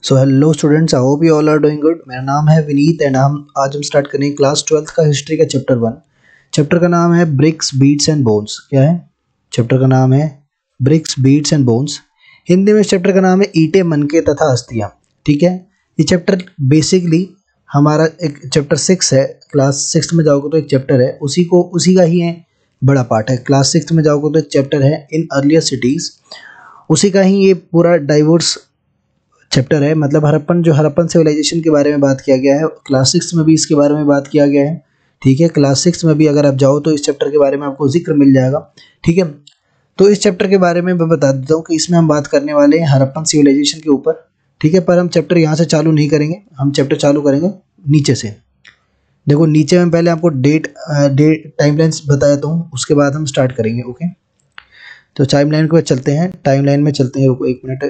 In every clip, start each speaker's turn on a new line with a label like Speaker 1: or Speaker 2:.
Speaker 1: So hello students, I hope you all are doing good. मेरा नाम है Vineet and आज हम स्टार्ट करेंगे क्लास 12th का हिस्ट्री का चैप्टर 1। चैप्टर का नाम है ब्रिक्स बीट्स एंड बोन्स। क्या है चैप्टर का नाम? है bricks beads and bones. Hindi में इस चैप्टर का नाम है ईंटें, मनके तथा अस्थियाँ। ठीक है, ये चैप्टर बेसिकली हमारा एक चैप्टर 6 है। क्लास 6 में जाओगे तो एक चैप्टर है, उसी का ही है बड़ा पार्ट है। क्लास 6 में जाओगे तो एक चैप्टर है इन अर्लियर सिटीज़, उसी का ही ये पूरा डाइवर्स चैप्टर है। मतलब हड़प्पन सिविलाइजेशन के बारे में बात किया गया है। क्लास 6 में भी इसके बारे में बात किया गया है। ठीक है, क्लास 6 में भी अगर आप जाओ तो इस चैप्टर के बारे में आपको जिक्र मिल जाएगा। ठीक है, तो इस चैप्टर के बारे में मैं बता देता हूँ कि इसमें हम बात करने वाले हैं हड़प्पन सिविलाइजेशन के ऊपर। ठीक है, पर हम चैप्टर यहाँ से चालू नहीं करेंगे, हम चैप्टर चालू करेंगे नीचे से। देखो नीचे में पहले आपको डेट टाइमलाइंस बता देता हूँ, उसके बाद हम स्टार्ट करेंगे। ओके, तो टाइमलाइन के बाद चलते हैं, टाइमलाइन में चलते हैं। रुको एक मिनट,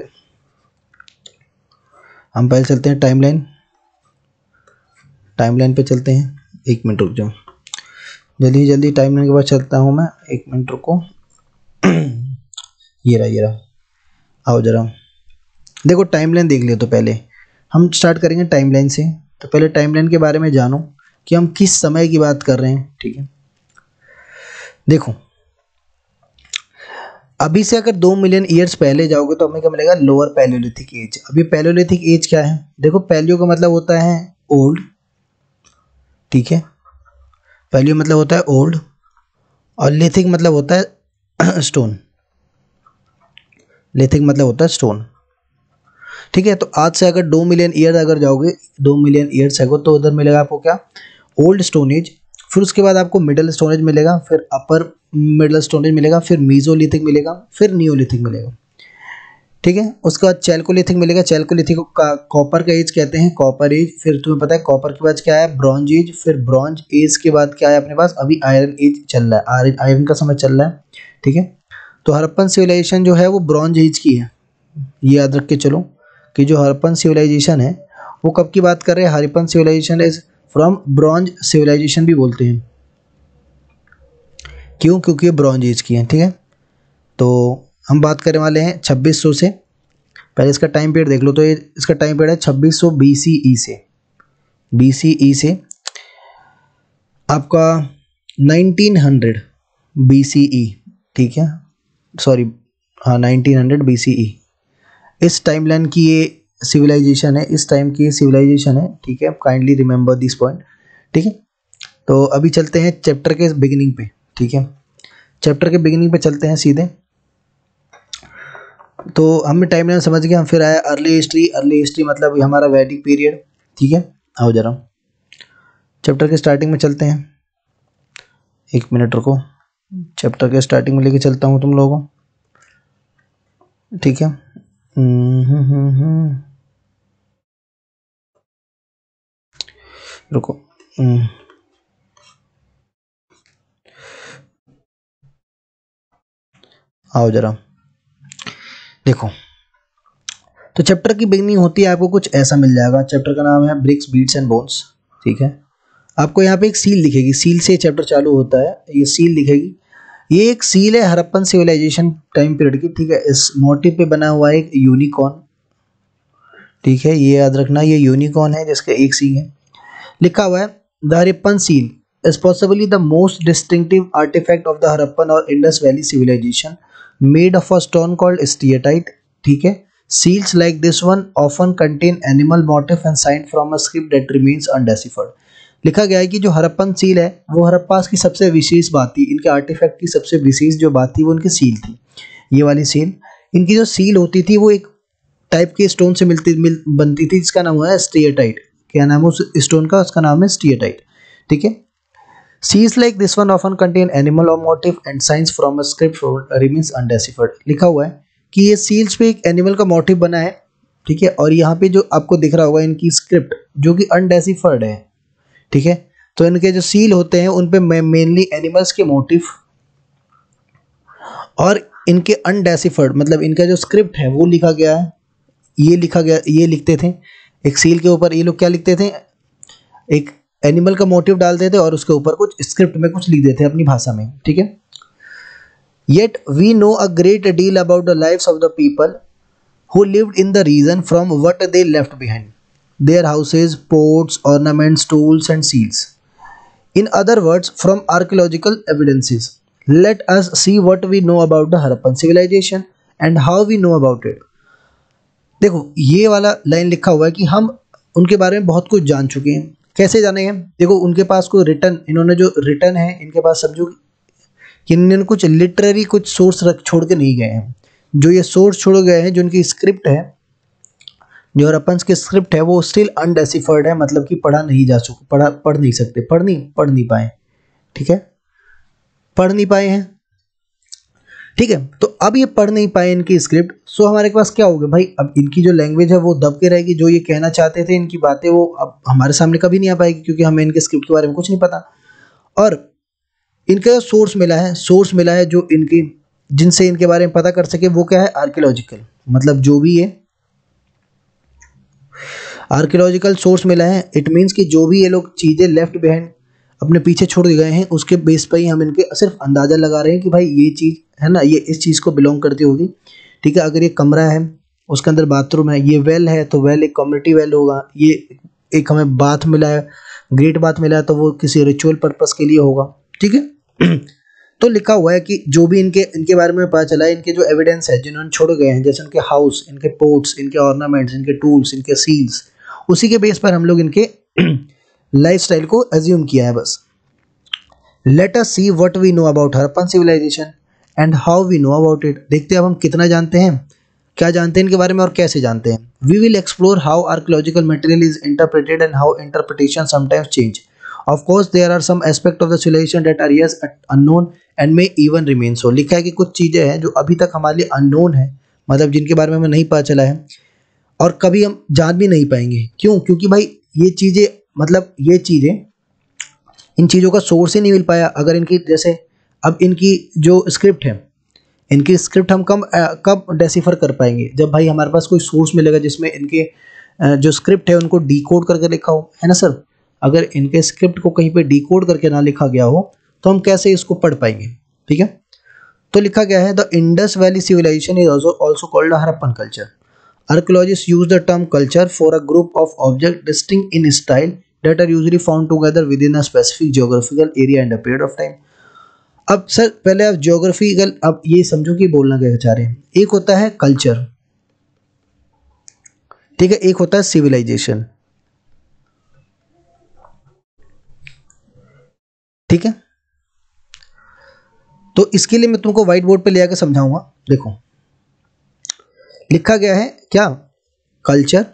Speaker 1: हम पहले चलते हैं टाइमलाइन पे चलते हैं। एक मिनट रुक जाओ, जल्दी जल्दी टाइमलाइन के बाद चलता हूँ मैं। एक मिनट रुको। ये रहा, आओ जरा देखो टाइमलाइन देख लिया। तो पहले हम स्टार्ट करेंगे टाइमलाइन से। तो पहले टाइमलाइन के बारे में जानो कि हम किस समय की बात कर रहे हैं। ठीक है, देखो अभी से अगर 2 मिलियन ईयर्स पहले जाओगे तो हमें क्या मिलेगा? Lower palaeolithic age. अभी पैलियोलिथिक एज क्या है? देखो पैलियो का मतलब होता है ओल्ड। ठीक है, पैलियो मतलब होता है ओल्ड और लिथिक मतलब होता है स्टोन। लिथिक मतलब होता है स्टोन। ठीक है, तो आज से अगर 2 मिलियन ईयर अगर जाओगे, 2 मिलियन ईयर्स है तो उधर मिलेगा आपको क्या? Old stone age. फिर उसके बाद आपको मिडल स्टोन एज मिलेगा, फिर अपर मिडल स्टोन एज मिलेगा, फिर मीजोलिथिक मिलेगा, फिर नियोलिथिक मिलेगा। ठीक है, उसके बाद चैल्कोलिथिक मिलेगा। चैल्कोलिथिक को कॉपर का एज कहते हैं, कॉपर एज। फिर तुम्हें पता है कॉपर के बाद क्या है? Bronze age. फिर ब्रॉन्ज एज के बाद क्या है अपने पास? अभी आयरन एज चल रहा है, आयरन का समय चल रहा है। ठीक है, तो हड़प्पन सिविलाइजेशन जो है वो ब्रॉन्ज एज की है। ये याद रख के चलो कि जो हड़प्पन सिविलाइजेशन है वो कब की बात कर रहे हैं? Harappan civilisation is from bronze civilisation भी बोलते हैं। क्यों? क्योंकि ये ब्रॉन्ज एज की है। ठीक है, तो हम बात करने वाले हैं 2600 से। पहले इसका टाइम पीरियड देख लो। तो ये इसका टाइम पीरियड है 2600 BCE से, BCE से आपका 1900 BCE। ठीक है, सॉरी, हाँ 1900 BCE इस टाइमलाइन की ये सिविलाइजेशन है, इस टाइम की ये सिविलाइजेशन है। ठीक है, काइंडली रिमेंबर दिस पॉइंट। ठीक है, तो अभी चलते हैं चैप्टर के बिगिनिंग पे। ठीक है, चैप्टर के बिगिनिंग पे चलते हैं सीधे। तो हमें टाइमलाइन समझ गए। हम फिर आया अर्ली हिस्ट्री। अर्ली हिस्ट्री मतलब हमारा वैदिक पीरियड। ठीक है, आओ जरा चैप्टर के स्टार्टिंग में चलते हैं। एक मिनट रुको, चैप्टर के स्टार्टिंग में लेके चलता हूँ तुम लोगों को। ठीक है, रुको। आओ जरा देखो, तो चैप्टर की बिगनिंग होती है, आपको कुछ ऐसा मिल जाएगा। चैप्टर का नाम है ब्रिक्स बीट्स एंड बोन्स। ठीक है, आपको यहाँ पे एक सील दिखेगी, सील से चैप्टर चालू होता है। ये सील दिखेगी, ये एक सील है हड़प्पन सिविलाइजेशन टाइम पीरियड की। ठीक है, इस मोटिव पे बना हुआ है एक यूनिकॉर्न। ठीक है, ये याद रखना, ये यूनिकॉर्न है जिसके एक सींग है। लिखा हुआ है the Harappan seal is possibly the most distinctive artifact of the Harappan or Indus Valley civilization, made of a stone called steatite. ठीक है, seals like this one often contain animal motif and signed from a script that remains undeciphered. लिखा गया है कि जो Harappan seal है वो हड़प्पा की सबसे विशेष बात थी, इनके आर्टिफैक्ट की सबसे विशेष जो बात थी वो इनकी सील थी। ये वाली सील, इनकी जो सील होती थी वो एक टाइप के स्टोन से बनती थी, जिसका नाम है स्टीएटाइट। क्या नाम है उस स्टोन का? उसका नाम है स्टीएटाइट। ठीक है, Seals like this one often contain animal or motif and signs from a script remains undeciphered. लिखा हुआ है कि ये सील्स पे एक एनिमल का मोटिव बना है। ठीक है, और यहाँ पे जो आपको दिख रहा होगा इनकी स्क्रिप्ट जो कि अनडेसिफर्ड है। ठीक है, तो इनके जो सील होते हैं उन पे मेनली एनिमल्स के मोटिव और इनके अनडेसिफर्ड मतलब इनका जो स्क्रिप्ट है वो लिखा गया है। ये लिखा गया, ये लिखते थे एक सील के ऊपर। ये लोग क्या लिखते थे? एक एनिमल का मोटिव डालते थे और उसके ऊपर कुछ स्क्रिप्ट में कुछ लिख देते थे अपनी भाषा में। ठीक है, yet we know a great deal about the lives of the people who lived in the region from what they left behind, their houses, pots, ornaments, tools, and seals. In other words, from archaeological evidences, let us see what we know about the Harappan civilization and how we know about it. देखो ये वाला line लिखा हुआ है कि हम उनके बारे में बहुत कुछ जान चुके हैं। कैसे जाने हैं? देखो उनके पास कोई रिटर्न, इन्होंने जो रिटर्न है इनके पास, समझो कि इन्होंने कुछ लिटरेरी कुछ सोर्स रख छोड़ के नहीं गए हैं। जो ये सोर्स छोड़ गए हैं, जो उनकी स्क्रिप्ट है, जो हरप्पन्स की स्क्रिप्ट है, वो स्टिल अनडेसिफर्ड है, मतलब कि पढ़ा नहीं जा सकता, पढ़ नहीं सकते, पढ़ नहीं पाए। ठीक है, पढ़ नहीं पाए हैं। ठीक है, तो अब ये पढ़ नहीं पाए इनकी स्क्रिप्ट, सो हमारे पास क्या हो गया भाई, अब इनकी जो लैंग्वेज है वो दब के रहेगी, जो ये कहना चाहते थे इनकी बातें वो अब हमारे सामने कभी नहीं आ पाएगी, क्योंकि हमें इनके स्क्रिप्ट के बारे में कुछ नहीं पता। और इनका सोर्स मिला है जो इनकी, जिनसे इनके बारे में पता कर सके, वो क्या है? आर्कियोलॉजिकल, मतलब जो भी है आर्कियोलॉजिकल सोर्स मिला है। इट मीन्स कि जो भी ये लोग चीज़ें लेफ्ट बिहाइंड अपने पीछे छोड़ गए हैं, उसके बेस पर ही हम इनके सिर्फ अंदाज़ा लगा रहे हैं कि भाई ये चीज़ है ना, ये इस चीज़ को बिलोंग करती होगी। ठीक है, अगर ये कमरा है, उसके अंदर बाथरूम है, ये वेल है, तो वेल एक कम्युनिटी वेल होगा। ये एक हमें बाथ मिला है, ग्रेट बाथ मिला है, तो वो किसी रिचुअल पर्पस के लिए होगा। ठीक है तो लिखा हुआ है कि जो भी इनके बारे में पता चला है, इनके जो एविडेंस है जिन्होंने छोड़ गए हैं, जैसे उनके हाउस, इनके पोर्ट्स, इनके ऑर्नामेंट्स, इनके टूल्स, इनके सील्स, उसी के बेस पर हम लोग इनके लाइफस्टाइल को एज्यूम किया है बस। Let us see what we know about Harappan civilisation and how we know about it. देखते हैं अब हम कितना जानते हैं, क्या जानते हैं इनके बारे में और कैसे जानते हैं। We will explore how archaeological material is interpreted and how interpretation sometimes change. Of course, there are some aspect of the civilization that are yes unknown and may even remain so। लिखा है कि कुछ चीज़ें हैं जो अभी तक हमारे लिए अननोन है, मतलब जिनके बारे में हमें नहीं पता चला है और कभी हम जान भी नहीं पाएंगे। क्यों? क्योंकि भाई ये चीज़ें, मतलब ये चीज़ें, इन चीज़ों का सोर्स ही नहीं मिल पाया। अगर इनकी, जैसे अब इनकी जो स्क्रिप्ट है, इनकी स्क्रिप्ट हम कब डेसिफर कर पाएंगे? जब भाई हमारे पास कोई सोर्स मिलेगा जिसमें इनके जो स्क्रिप्ट है उनको डिकोड करके लिखा हो, है ना सर। अगर इनके स्क्रिप्ट को कहीं पे डिकोड करके ना लिखा गया हो तो हम कैसे इसको पढ़ पाएंगे? ठीक है, तो लिखा गया है the Indus valley civilisation is also called Harappan culture. Archaeologist use the term culture for a group of object distinct in style that are usually found together within a specific geographical area and a period of time. अब sir पहले आप geographical, अब ये समझो कि बोलना क्या चाह रहे हैं। एक होता है कल्चर, ठीक है, एक होता है सिविलाइजेशन। ठीक है, तो इसके लिए मैं तुमको व्हाइट बोर्ड पे ले आकर समझाऊंगा। देखो लिखा गया है क्या? कल्चर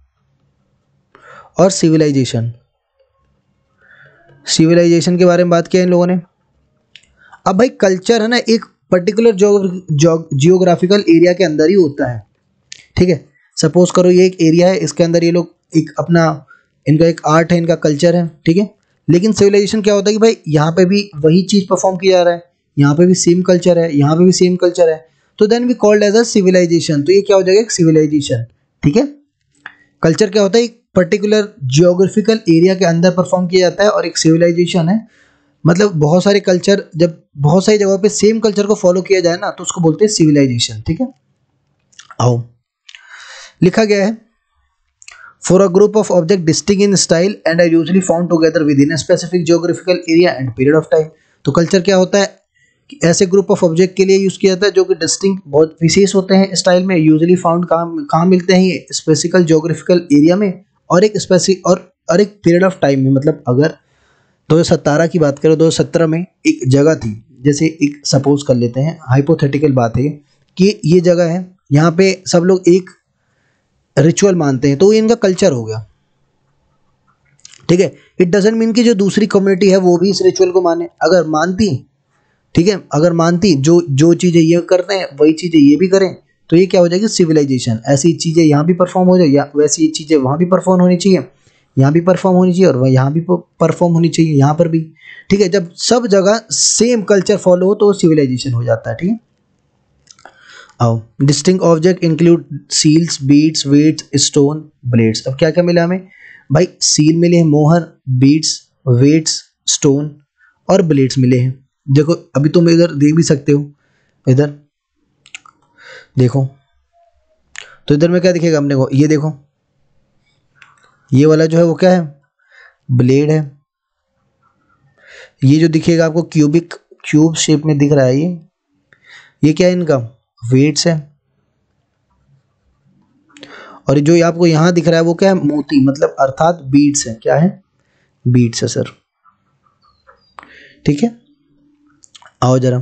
Speaker 1: और सिविलाइजेशन। सिविलाइजेशन के बारे में बात किया इन लोगों ने। अब भाई कल्चर है ना, एक पर्टिकुलर जियोग्राफिकल एरिया के अंदर ही होता है। ठीक है, सपोज करो ये एक एरिया है, इसके अंदर ये लोग एक अपना, इनका एक आर्ट है, इनका कल्चर है। ठीक है, लेकिन सिविलाइजेशन क्या होता है कि भाई यहाँ पे भी वही चीज़ परफॉर्म किया जा रहा है, यहाँ पे भी सेम कल्चर है, यहाँ पे भी सेम कल्चर है, तो then we called as a civilisation. तो ये क्या हो जाएगा? एक सिविलाइजेशन। ठीक है, कल्चर क्या होता है? एक पर्टिकुलर जियोग्राफिकल एरिया के अंदर परफॉर्म किया जाता है, और एक सिविलाइजेशन है मतलब बहुत सारे कल्चर, जब बहुत सारी जगहों पे सेम कल्चर को फॉलो किया जाए ना, तो उसको बोलते हैं सिविलाइजेशन। ठीक है, आओ लिखा गया है for a group of object distinct in style and are usually found together within a specific geographical area and period of time. तो कल्चर क्या होता है कि ऐसे ग्रुप ऑफ ऑब्जेक्ट के लिए यूज़ किया जाता है जो कि डिस्टिंक्ट, बहुत विशेष होते हैं स्टाइल में। यूजुअली फाउंड कहाँ मिलते हैं? ये स्पेसिफिकल जियोग्राफिकल एरिया में और एक स्पेसिफिक और एक पीरियड ऑफ टाइम में। मतलब अगर 2017 की बात करें, 2017 में एक जगह थी, जैसे एक सपोज कर लेते हैं, हाइपोथेटिकल बात है कि ये जगह है, यहाँ पे सब लोग एक रिचुअल मानते हैं, तो ये इनका कल्चर हो गया। ठीक है, इट डजेंट मीन कि जो दूसरी कम्युनिटी है वो भी इस रिचुअल को माने। अगर मानती, ठीक है, अगर मानती जो चीज़ें ये करते हैं वही चीज़ें ये भी करें, तो ये क्या हो जाएगी? सिविलाइजेशन। ऐसी चीज़ें यहाँ भी परफॉर्म हो जाए, या वैसी चीज़ें वहाँ भी परफॉर्म होनी चाहिए, यहाँ भी परफॉर्म होनी चाहिए, और वह यहाँ भी परफॉर्म होनी चाहिए, यहाँ पर भी। ठीक है, जब सब जगह सेम कल्चर फॉलो हो तो सिविलाइजेशन हो जाता है। ठीक है, आओ distinct object include seals, beads, weights, stone, blades. अब क्या क्या मिला हमें भाई? सील मिले हैं, मोहर, बीड्स, वेट्स, स्टोन और ब्लेड्स मिले हैं। देखो अभी तुम इधर देख भी सकते हो, इधर देखो तो इधर में क्या दिखेगा अपने को, ये देखो ये वाला जो है वो क्या है, ब्लेड है। ये जो दिखेगा आपको क्यूब शेप में दिख रहा है, ये क्या है इनका, वेट्स है। और जो आपको यहाँ दिख रहा है वो क्या है, मोती, मतलब अर्थात बीड्स है। क्या है, बीड्स है सर। ठीक है, आओ जरा।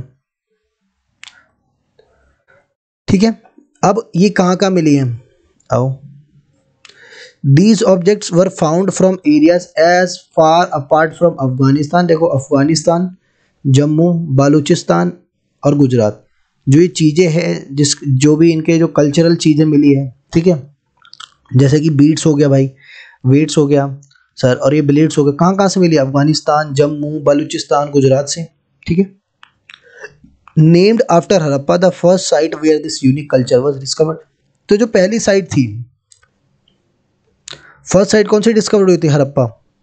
Speaker 1: ठीक है, अब ये कहाँ कहाँ मिली है, आओ। These objects were found from areas as far apart from Afghanistan. देखो अफगानिस्तान, जम्मू, बालूचिस्तान और गुजरात, जो ये चीज़ें हैं जो भी इनके जो कल्चरल चीज़ें मिली है, ठीक है, जैसे कि बीड्स हो गया भाई, वेट्स हो गया सर, और ये ब्लेड्स हो गया, कहाँ कहाँ से मिली, अफगानिस्तान, जम्मू, बालूचिस्तान, गुजरात से। ठीक है, named after Harappa the first site where this unique culture was discovered. तो जो पहली साइट थी, फर्स्ट साइट कौन सी डिस्कवर्ड हुई थी, हड़प्पा।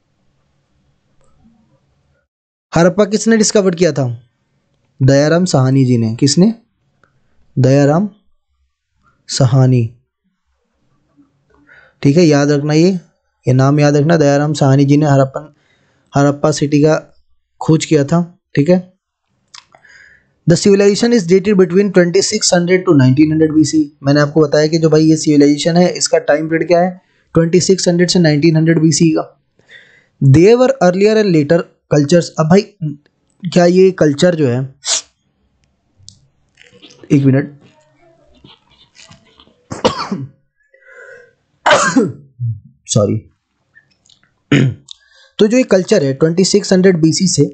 Speaker 1: हड़प्पा किसने डिस्कवर किया था, दयाराम साहनी जी ने। किसने, दयाराम साहनी। ठीक है, याद रखना, ये नाम याद रखना, दयाराम साहनी जी ने हड़प्पा सिटी का खोज किया था। ठीक है, the civilisation is dated between 2600 to 1900 BC। मैंने आपको बताया कि जो भाई ये सिविलाइजेशन है इसका टाइम पीरियड क्या है, 2600 से 1900 BC का। There were earlier and later cultures. अब भाई क्या ये कल्चर जो है, एक मिनट सॉरी तो जो ये कल्चर है 2600 BC से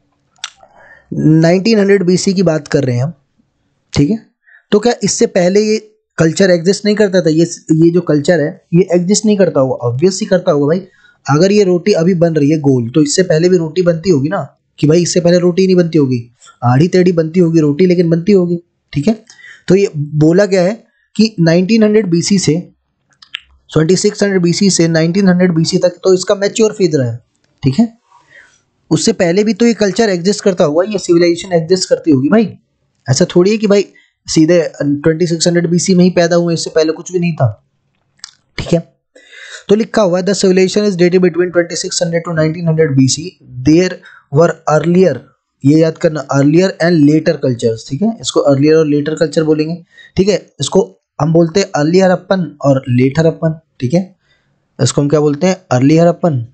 Speaker 1: 1900 BC की बात कर रहे हैं हम। ठीक है, तो क्या इससे पहले ये कल्चर एग्जिस्ट नहीं करता था, ये जो कल्चर है ये एग्जिस्ट नहीं करता होगा, ऑब्वियस ही करता होगा भाई। अगर ये रोटी अभी बन रही है गोल, तो इससे पहले भी रोटी बनती होगी ना, कि भाई इससे पहले रोटी नहीं बनती होगी, आड़ी टेढ़ी बनती होगी रोटी, लेकिन बनती होगी। ठीक है, तो ये बोला गया है कि 1900 BC से 2600 BC से 1900 BC तक तो इसका मैच्योर फेज रहा है। ठीक है, उससे पहले भी तो ये कल्चर एग्जिस्ट करता हुआ, ये सिविलाइजेशन एग्जिस्ट करती होगी भाई। ऐसा थोड़ी है कि भाई सीधे 2600 BC में ही पैदा हुए, इससे पहले कुछ भी नहीं था। ठीक है, तो लिखा हुआ है the civilisation is dated between 2600 to 1900 BC। There were earlier, ये याद करना, अर्लियर एंड लेटर कल्चर्स। ठीक है, इसको अर्लियर और लेटर कल्चर बोलेंगे। ठीक है, इसको हम बोलते हैं अर्ली हड़प्पन और लेट हड़प्पन। ठीक है, इसको हम क्या बोलते हैं, अर्ली हड़प्पन,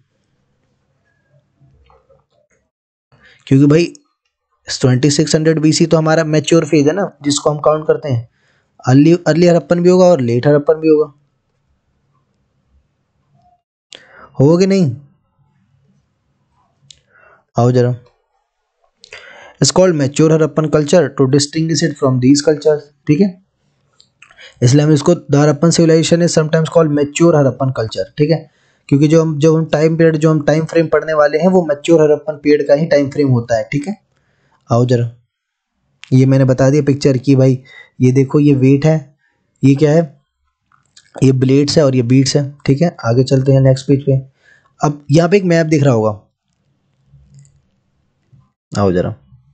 Speaker 1: क्योंकि भाई 2600 BC तो हमारा मैच्योर फेज है ना, जिसको हम काउंट करते हैं। अर्ली हड़प्पन भी होगा और लेट हड़प्पन भी होगा कि नहीं, आओ जरा। It's called mature Harappan culture to distinguish it from these cultures. ठीक है, इसलिए हम इसको the Harappan civilisation is sometimes called mature Harappan culture. ठीक है, क्योंकि जो हम टाइम पीरियड, जो हम टाइम फ्रेम पढ़ने वाले हैं वो मैच्योर हड़प्पन पीरियड का ही टाइम फ्रेम होता है। ठीक है, आओ जरा, ये मैंने बता दिया पिक्चर की भाई, ये देखो ये वेट है, ये क्या है, ये ब्लेड्स है और ये बीड्स है। ठीक है, आगे चलते हैं नेक्स्ट पेज पे। अब यहाँ पे एक मैप दिख रहा होगा, आओ जरा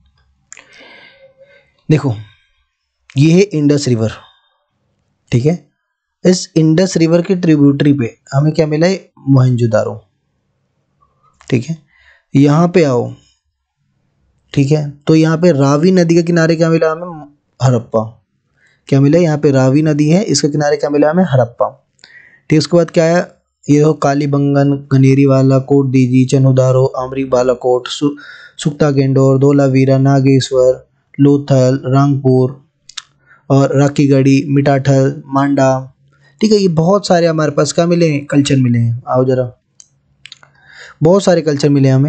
Speaker 1: देखो, ये है इंडस रिवर। ठीक है, इस इंडस रिवर के ट्रिब्यूटरी पे हमें क्या मिला है, मोहनजोदारो। ठीक है, यहाँ पे आओ। ठीक है, तो यहाँ पे रावी नदी के किनारे क्या मिला हमें, हड़प्पा। क्या मिला यहाँ पे, रावी नदी है, इसके किनारे क्या मिला हमें, हड़प्पा। ठीक, उसके बाद क्या है, ये हो कालीबंगन, गनेरी वाला कोट, दीजी, चनुदारो, आमरी बालाकोट, सुक्ता गेंडोर, धोलावीरा, नागेश्वर, लोथल, रंगपुर और राखीगढ़ी, मिठाठल, मांडा। ठीक है, ये बहुत सारे हमारे पास क्या मिले हैं, कल्चर मिले हैं। आओ जरा, बहुत सारे कल्चर मिले हमें,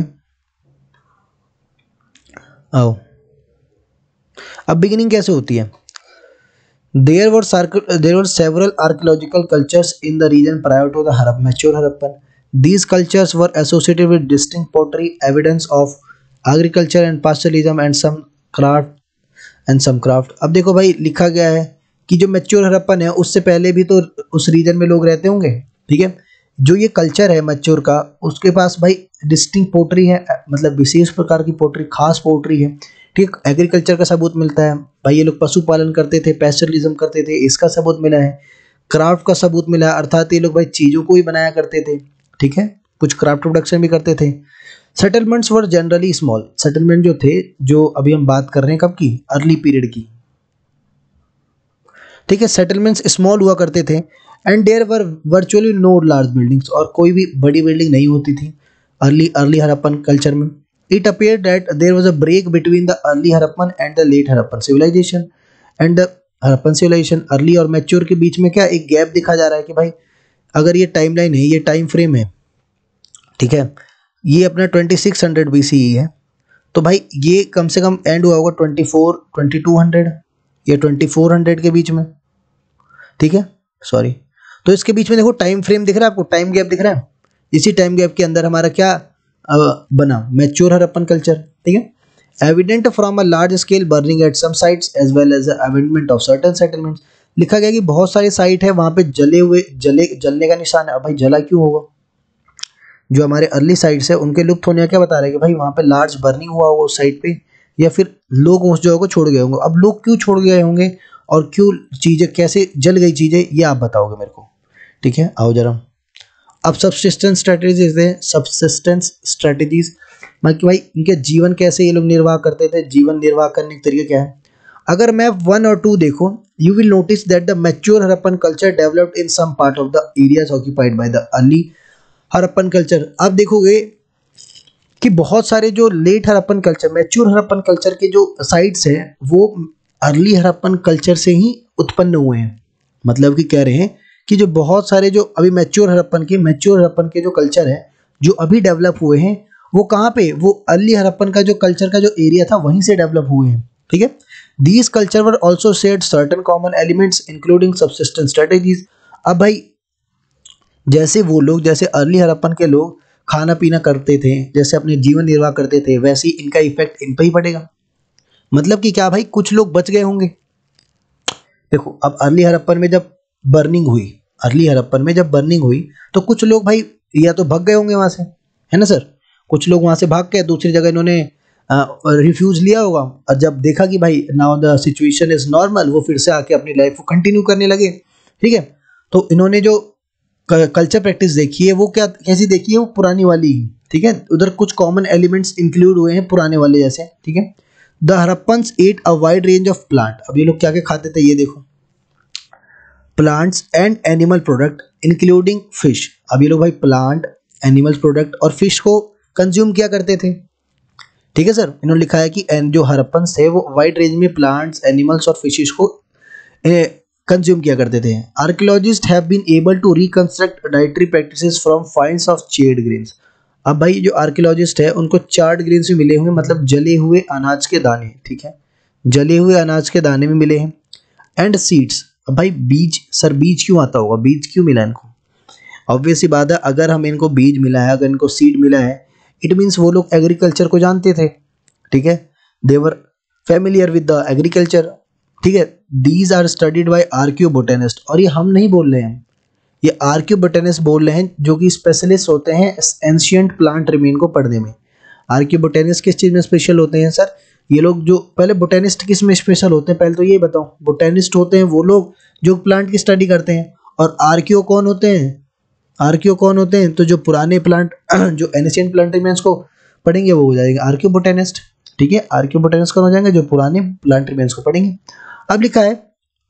Speaker 1: आओ। अब बिगिनिंग कैसे होती है, There were several archaeological cultures in the region prior to the mature Harappan. These cultures were associated with distinct pottery, evidence of agriculture and pastoralism and some craft. अब देखो भाई, लिखा गया है कि जो मैच्योर हड़प्पन है उससे पहले भी तो उस रीजन में लोग रहते होंगे। ठीक है, जो ये कल्चर है मैच्योर का, उसके पास भाई डिस्टिंक्ट पोट्री है, मतलब विशेष प्रकार की पोट्री, खास पोट्री है। ठीक, एग्रीकल्चर का सबूत मिलता है भाई, ये लोग पशुपालन करते थे, पैस्टरलिज्म करते थे, इसका सबूत मिला है। क्राफ्ट का सबूत मिला, अर्थात ये लोग भाई चीज़ों को ही बनाया करते थे, ठीक है, कुछ क्राफ्ट प्रोडक्शन भी करते थे। Settlements were generally small, settlement जो थे, जो अभी हम बात कर रहे हैं कब की, अर्ली पीरियड की, ठीक है, सेटलमेंट्स स्मॉल हुआ करते थे। And there were virtually no large buildings, और कोई भी बड़ी बिल्डिंग नहीं होती थी अर्ली अर्ली हड़प्पन कल्चर में। It appear that there was a break between the early Harappan and the late Harappan civilisation and the Harappan civilisation. Early और मैच्योर के बीच में क्या एक गैप दिखा जा रहा है कि भाई अगर ये टाइमलाइन है, ये टाइम फ्रेम है, ठीक है, ये अपना 2600 BCE है, तो भाई ये कम से कम एंड हुआ होगा 2200 या 2400 के बीच में, ठीक है, सॉरी। तो इसके बीच में देखो टाइम फ्रेम दिख रहा है आपको, टाइम गैप दिख रहा है, इसी टाइम गैप के अंदर हमारा क्या बना, मैच्योर हड़प्पन कल्चर, ठीक है। Evident from a large scale burning at some sites as well as abandonment of certain settlements. लिखा गया कि बहुत सारी साइट है वहां पे जलने का निशान है। अब भाई जला क्यों होगा, जो हमारे अर्ली साइट्स है उनके लुप्त होने का क्या बता रहे हैं कि भाई वहां पे लार्ज बर्निंग हुआ होगा उस साइट पे, या फिर लोग उस जगह को छोड़ गए होंगे। अब लोग क्यों छोड़ गए होंगे और क्यों चीज़ें कैसे जल गई चीज़ें, ये आप बताओगे मेरे को, ठीक है। आओ जरा, अब सबसिस्टेंस स्ट्रेटेजीज है, सबसिस्टेंस स्ट्रेटेजीज मतलब भाई इनके जीवन कैसे ये लोग निर्वाह करते थे, जीवन निर्वाह करने के तरीके क्या है। अगर मैं 1 और 2 देखो, you will notice that the mature Harappan culture developed in some part of the areas occupied by the early Harappan culture. अब देखोगे कि बहुत सारे जो late Harappan culture, mature Harappan culture के जो साइट्स हैं वो अर्ली हड़प्पन कल्चर से ही उत्पन्न हुए हैं। मतलब कि कह रहे हैं कि जो बहुत सारे जो अभी मैच्योर हड़प्पन के जो कल्चर है जो अभी डेवलप हुए हैं वो कहाँ पे, वो अर्ली हड़प्पन का जो कल्चर का जो एरिया था वहीं से डेवलप हुए हैं, ठीक है। These culture were also shared certain common elements including subsistence strategies. अब भाई जैसे वो लोग, जैसे अर्ली हड़प्पन के लोग खाना पीना करते थे, जैसे अपने जीवन निर्वाह करते थे, वैसे ही इनका इफेक्ट इन पर ही पड़ेगा। मतलब कि क्या भाई, कुछ लोग बच गए होंगे। देखो अब अर्ली हड़प्पन में जब बर्निंग हुई, तो कुछ लोग भाई या तो भाग गए होंगे वहां से, है ना सर, कुछ लोग वहां से भाग के दूसरी जगह इन्होंने रिफ्यूज लिया होगा, और जब देखा कि भाई now the situation is normal, वो फिर से आके अपनी लाइफ को कंटिन्यू करने लगे, ठीक है। तो इन्होंने जो कल्चर प्रैक्टिस देखी है वो क्या कैसी देखी है, वो पुरानी वाली, ठीक है। उधर कुछ कॉमन एलिमेंट्स इंक्लूड हुए हैं पुराने वाले जैसे, ठीक है। The Harappans ate a wide range of plant. अब ये लोग क्या क्या खाते थे, ये देखो, plants and animal product including fish. अब ये लोग भाई प्लांट, एनिमल प्रोडक्ट और फिश को कंज्यूम किया करते थे, ठीक है सर। इन्होंने लिखा है कि जो हड़प्पन्स थे वो वाइड रेंज में प्लांट्स, एनिमल्स और फिशेस को कंज्यूम किया करते थे। Archaeologist have been able to reconstruct dietary practices from finds of charred grains. अब भाई जो आर्कियोलॉजिस्ट है उनको चार्ड ग्रेन्स भी मिले हुए, मतलब जले हुए अनाज के दाने, ठीक है, जले हुए अनाज के दाने भी मिले हैं। And seeds. अब भाई बीज, सर बीज क्यों आता होगा, बीज क्यों मिला इनको, ऑब्वियस सी बात है, अगर हम इनको बीज मिला है, अगर इनको सीड मिला है, इट मीन्स वो लोग एग्रीकल्चर को जानते थे, ठीक है, they were familiar with the agriculture, ठीक है। These are studied by archaeobotanist. और ये हम नहीं बोल रहे हैं, ये आर्कियोबोटेनिस्ट बोल रहे हैं, जो कि स्पेशलिस्ट होते हैं एंशिएंट प्लांट रिमेन को पढ़ने में। आर्कियोबोटेनिस्ट किस चीज़ में स्पेशल होते हैं सर, ये लोग जो पहले बोटेनिस्ट किस में स्पेशल होते हैं, पहले तो ये बताओ। बोटेनिस्ट होते हैं वो लोग जो प्लांट की स्टडी करते हैं, और आर्कियो कौन होते हैं, तो जो पुराने प्लांट जो एंशिएंट प्लांट रिमेन्स को पढ़ेंगे वो हो जाएगा आर्कियोबोटेनिस्ट, ठीक है। आर्कियोबोटेनिस्ट कौन हो जाएंगे, जो पुराने प्लांट रिमेन्स को पढ़ेंगे। अब लिखा है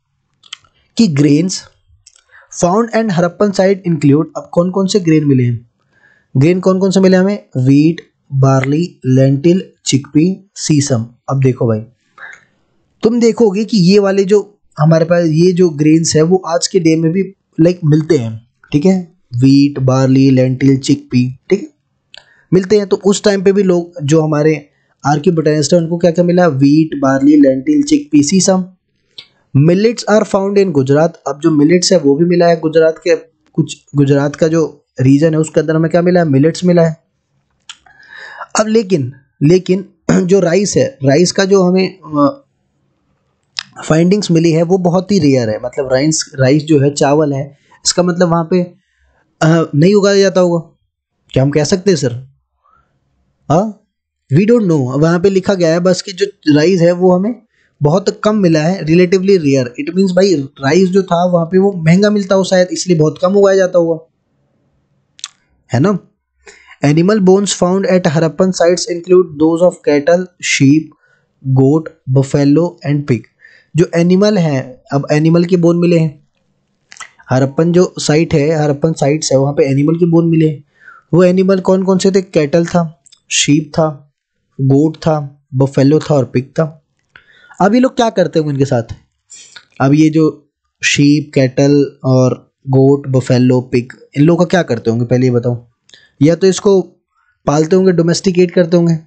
Speaker 1: कि grains found and Harappan site include. अब कौन कौन से ग्रेन मिले हैं, ग्रेन कौन कौन से मिले हमें, wheat, barley, lentil, chickpea, sesame. अब देखो भाई, तुम देखोगे कि ये वाले जो हमारे पास ये जो ग्रेन्स है वो आज के डे में भी लाइक मिलते हैं, ठीक है। वीट, बार्ली, लेंटिल, चिकपी, ठीक है, मिलते हैं। तो उस टाइम पे भी लोग जो हमारे आर्कियोबोटेनिस्ट है उनको क्या क्या मिला, wheat, barley, lentil, chickpea, sesame. Millets are found in Gujarat. अब जो मिलेट्स है वो भी मिला है गुजरात के, कुछ गुजरात का जो रीजन है उसके अंदर हमें क्या मिला है, मिलेट्स मिला है। अब लेकिन जो राइस है, राइस का जो हमें फाइंडिंग्स मिली है वो बहुत ही रेयर है। मतलब राइस जो है, चावल है, इसका मतलब वहाँ पे नहीं उगाया जाता होगा, क्या हम कह सकते हैं सर, हाँ, वी डोंट नो। वहाँ पे लिखा गया है बस कि जो राइस है वो हमें बहुत कम मिला है, रिलेटिवली रेयर। इट मीन्स भाई राइस जो था वहाँ पे वो महंगा मिलता हो शायद, इसलिए बहुत कम उगाया जाता होगा, है ना। Animal bones found at Harappan sites include those of cattle, sheep, goat, buffalo and pig. जो एनिमल हैं, अब एनिमल के बोन मिले हैं, हरप्पन जो साइट है, हरप्पन साइट्स है, वहाँ पे एनिमल के बोन मिले हैं। वो एनिमल कौन कौन से थे? कैटल था, शीप था, गोट था, बफेलो था और पिग था। अब ये लोग क्या करते होंगे इनके साथ? अब ये जो शीप, कैटल और गोट, बफेलो, पिग, इन लोगों का क्या करते होंगे पहले ये बताओ। या तो इसको पालते होंगे, डोमेस्टिकेट करते होंगे,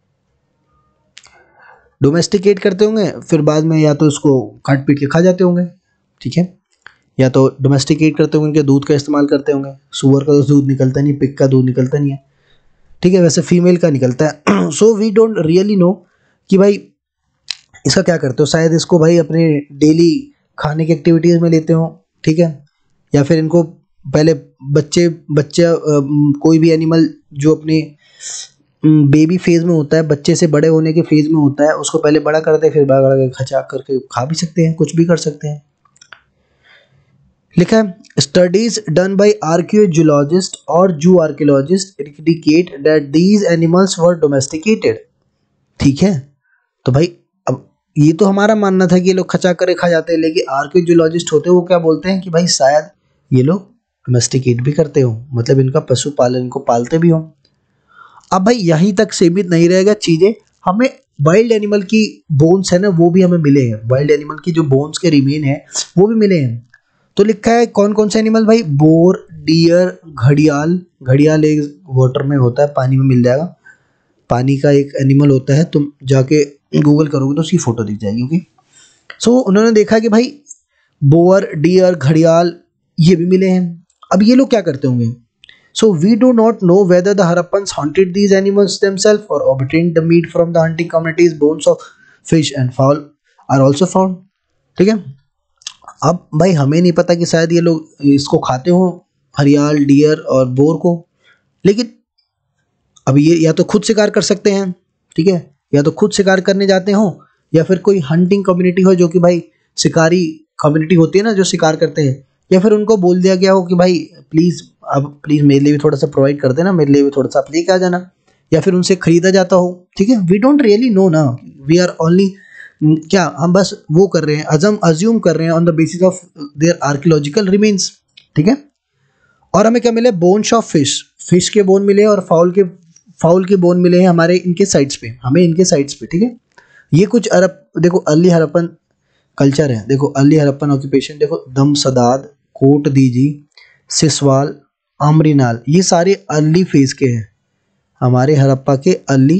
Speaker 1: डोमेस्टिकेट करते होंगे, फिर बाद में या तो इसको काट पीट के खा जाते होंगे, ठीक है। या तो डोमेस्टिकेट करते होंगे, इनके दूध का इस्तेमाल करते होंगे। सुअर का तो दूध निकलता नहीं, पिग का दूध निकलता नहीं है, ठीक है, वैसे फीमेल का निकलता है। So we don't really know कि भाई इसका क्या करते हो। शायद इसको भाई अपने डेली खाने की एक्टिविटीज़ में लेते हो, ठीक है। या फिर इनको पहले बच्चे बच्चा कोई भी एनिमल जो अपने बेबी फेज में होता है, बच्चे से बड़े होने के फेज में होता है, उसको पहले बड़ा करते हैं, फिर बड़ा करके खचा करके खा भी सकते हैं, कुछ भी कर सकते हैं। लिखा है स्टडीज डन बाय आर्कियोलॉजिस्ट और zoo archaeologist indicate that these animals were domesticated. ठीक है, तो भाई अब ये तो हमारा मानना था कि ये लोग खचा करे खा जाते हैं, लेकिन आर्कियोलॉजिस्ट होते हैं वो क्या बोलते हैं कि भाई शायद ये लोग डोमेस्टिकेट भी करते हो, मतलब इनका पशुपालन, इनको पालते भी हो। अब भाई यहीं तक सीमित नहीं रहेगा चीज़ें, हमें वाइल्ड एनिमल की बोन्स है ना वो भी हमें मिले हैं, वाइल्ड एनिमल की जो बोन्स के रिमेन है वो भी मिले हैं। तो लिखा है कौन कौन से एनिमल भाई, बोर, डियर, घड़ियाल। घड़ियाल एक वाटर में होता है, पानी में मिल जाएगा, पानी का एक एनिमल होता है, तुम जाके गूगल करोगे तो उसकी फोटो दिख जाएगी। ओके, सो उन्होंने देखा कि भाई बोअर, डियर, घड़ियाल ये भी मिले हैं। अब ये लोग क्या करते होंगे? So we do not know whether the Harappans hunted these animals themselves or obtained the meat from the hunting communities. Bones of fish and fowl are also found. ठीक है, अब भाई हमें नहीं पता कि शायद ये लोग इसको खाते हो, घड़ियाल, डियर और बोर को, लेकिन अब ये या तो खुद शिकार कर सकते हैं, ठीक है, या तो खुद शिकार करने जाते हो, या फिर कोई हंटिंग कम्युनिटी हो जो कि भाई शिकारी कम्युनिटी होती है ना जो शिकार करते हैं, या फिर उनको बोल दिया गया हो कि भाई प्लीज़ अब प्लीज़ मेरे लिए भी थोड़ा सा प्रोवाइड कर देना, मेरे लिए भी थोड़ा सा आप लेके आ जाना, या फिर उनसे खरीदा जाता हो। ठीक है, वी डोंट रियली नो ना, वी आर ओनली क्या हम बस वो कर रहे हैं, अज्यूम कर रहे हैं on the basis of their archaeological remains. ठीक है, और हमें क्या मिले? बोन्स ऑफ फिश, फिश के बोन मिले और फाउल के बोन मिले हैं हमारे इनके साइट्स पे, हमें इनके साइट्स पे। ठीक है, ये कुछ अरब देखो अर्ली हरप्पन कल्चर है, देखो अर्ली हरप्पन ऑक्यूपेशन, देखो दम सदाद, कोट दीजी, सिसवाल, आमरीनाल, ये सारे अर्ली फेज के हैं, हमारे हड़प्पा के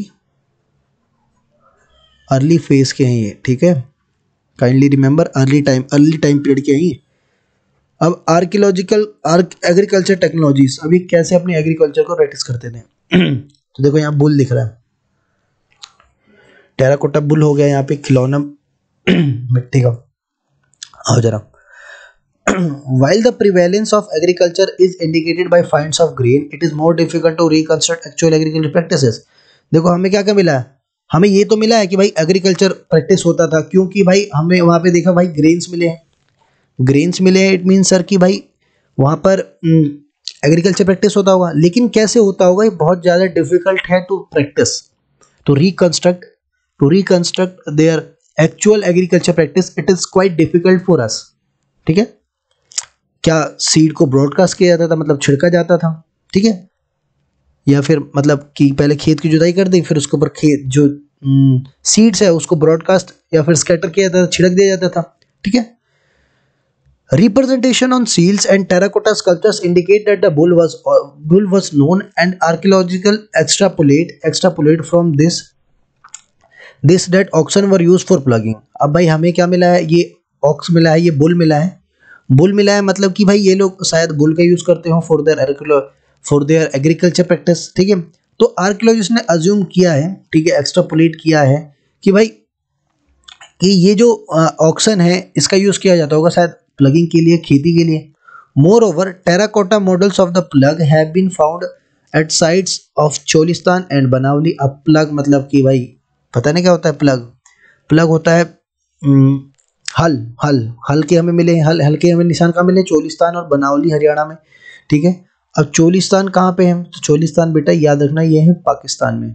Speaker 1: अर्ली फेज के हैं ये। ठीक है, kindly remember early time period के हैं ये। अब आर्कियोलॉजिकल एग्रीकल्चर टेक्नोलॉजीज, अभी कैसे अपने एग्रीकल्चर को प्रैक्टिस करते थे। तो देखो यहाँ बुल दिख रहा है, टेराकोटा बुल हो गया यहाँ पे, खिलौना मिट्टी का। आओ जरा, while the prevalence of agriculture is indicated by finds of grain, it is more difficult to reconstruct actual agricultural practices. देखो हमें क्या क्या मिला है, हमें ये तो मिला है कि भाई एग्रीकल्चर प्रैक्टिस होता था, क्योंकि भाई हमने वहाँ पे देखा भाई ग्रेन्स मिले हैं, ग्रेन्स मिले हैं, इट मीन सर कि भाई वहाँ पर एग्रीकल्चर प्रैक्टिस होता होगा, लेकिन कैसे होता होगा ये बहुत ज़्यादा डिफिकल्ट है to practice, to reconstruct their actual agriculture practice, it is quite difficult for us. ठीक है, क्या सीड को ब्रॉडकास्ट किया जाता था, मतलब छिड़का जाता था, ठीक है, या फिर मतलब कि पहले खेत की जुताई कर दी, फिर उसके ऊपर खेत जो सीड्स है उसको ब्रॉडकास्ट या फिर स्कैटर किया जाता था, छिड़क दिया जाता था। ठीक है, representation on seals and terracotta sculptures indicate that the bull was known and archaeological extrapolate from this that oxen were used for ploughing. अब भाई हमें क्या मिला है? ये ऑक्स मिला है, ये बुल मिला है, बुल मिला है मतलब कि भाई ये लोग शायद बुल का यूज़ करते हो फॉर देयर एग्रीकल्चर प्रैक्टिस। ठीक है, तो आर्कियोलॉजिस्ट ने अज्यूम किया है, ठीक है, एक्सट्रापोलेट किया है कि भाई कि ये जो ऑक्सन है इसका यूज़ किया जाता होगा शायद प्लगिंग के लिए, खेती के लिए। Moreover terracotta models of the plough have been found at sites of Cholistan and Banawali. अब प्लग मतलब कि भाई पता नहीं क्या होता है प्लग होता है हल हल हल के हमें मिले, हल के हमें निशान कहाँ मिले, चोलिस्तान और बनावली हरियाणा में, ठीक है। अब चोलिस्तान कहाँ पे है, तो चोलिस्तान बेटा याद रखना ये है पाकिस्तान में,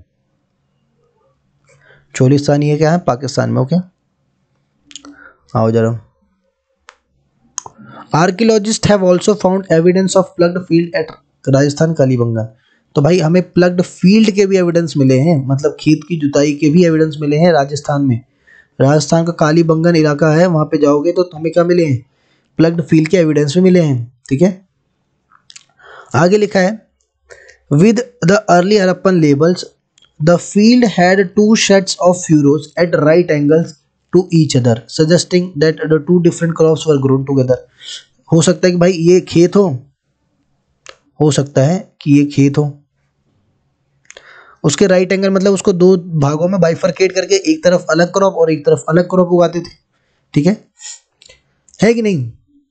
Speaker 1: चोलिस्तान ये क्या है, पाकिस्तान में। ओके, आओ जरा। Archaeologist have also found evidence of ploughed field at Rajasthan Kalibangan. तो भाई हमें प्लग्ड फील्ड के भी एविडेंस मिले हैं, मतलब खेत की जुताई के भी एविडेंस मिले हैं राजस्थान में। राजस्थान का कालीबंगन इलाका है, वहां पे जाओगे तो हमें क्या मिले हैं, प्लग्ड फील्ड के एविडेंस भी मिले हैं, ठीक है। आगे लिखा है with the early Harappan levels the field had two sets of furrows at right angles to each other suggesting that the two different crops were grown together. हो सकता है कि भाई ये खेत हो सकता है कि ये खेत हो, उसके राइट एंगल मतलब उसको दो भागों में बाइफरकेट करके एक तरफ अलग क्रॉप और एक तरफ अलग क्रॉप उगाते थे, ठीक है कि नहीं।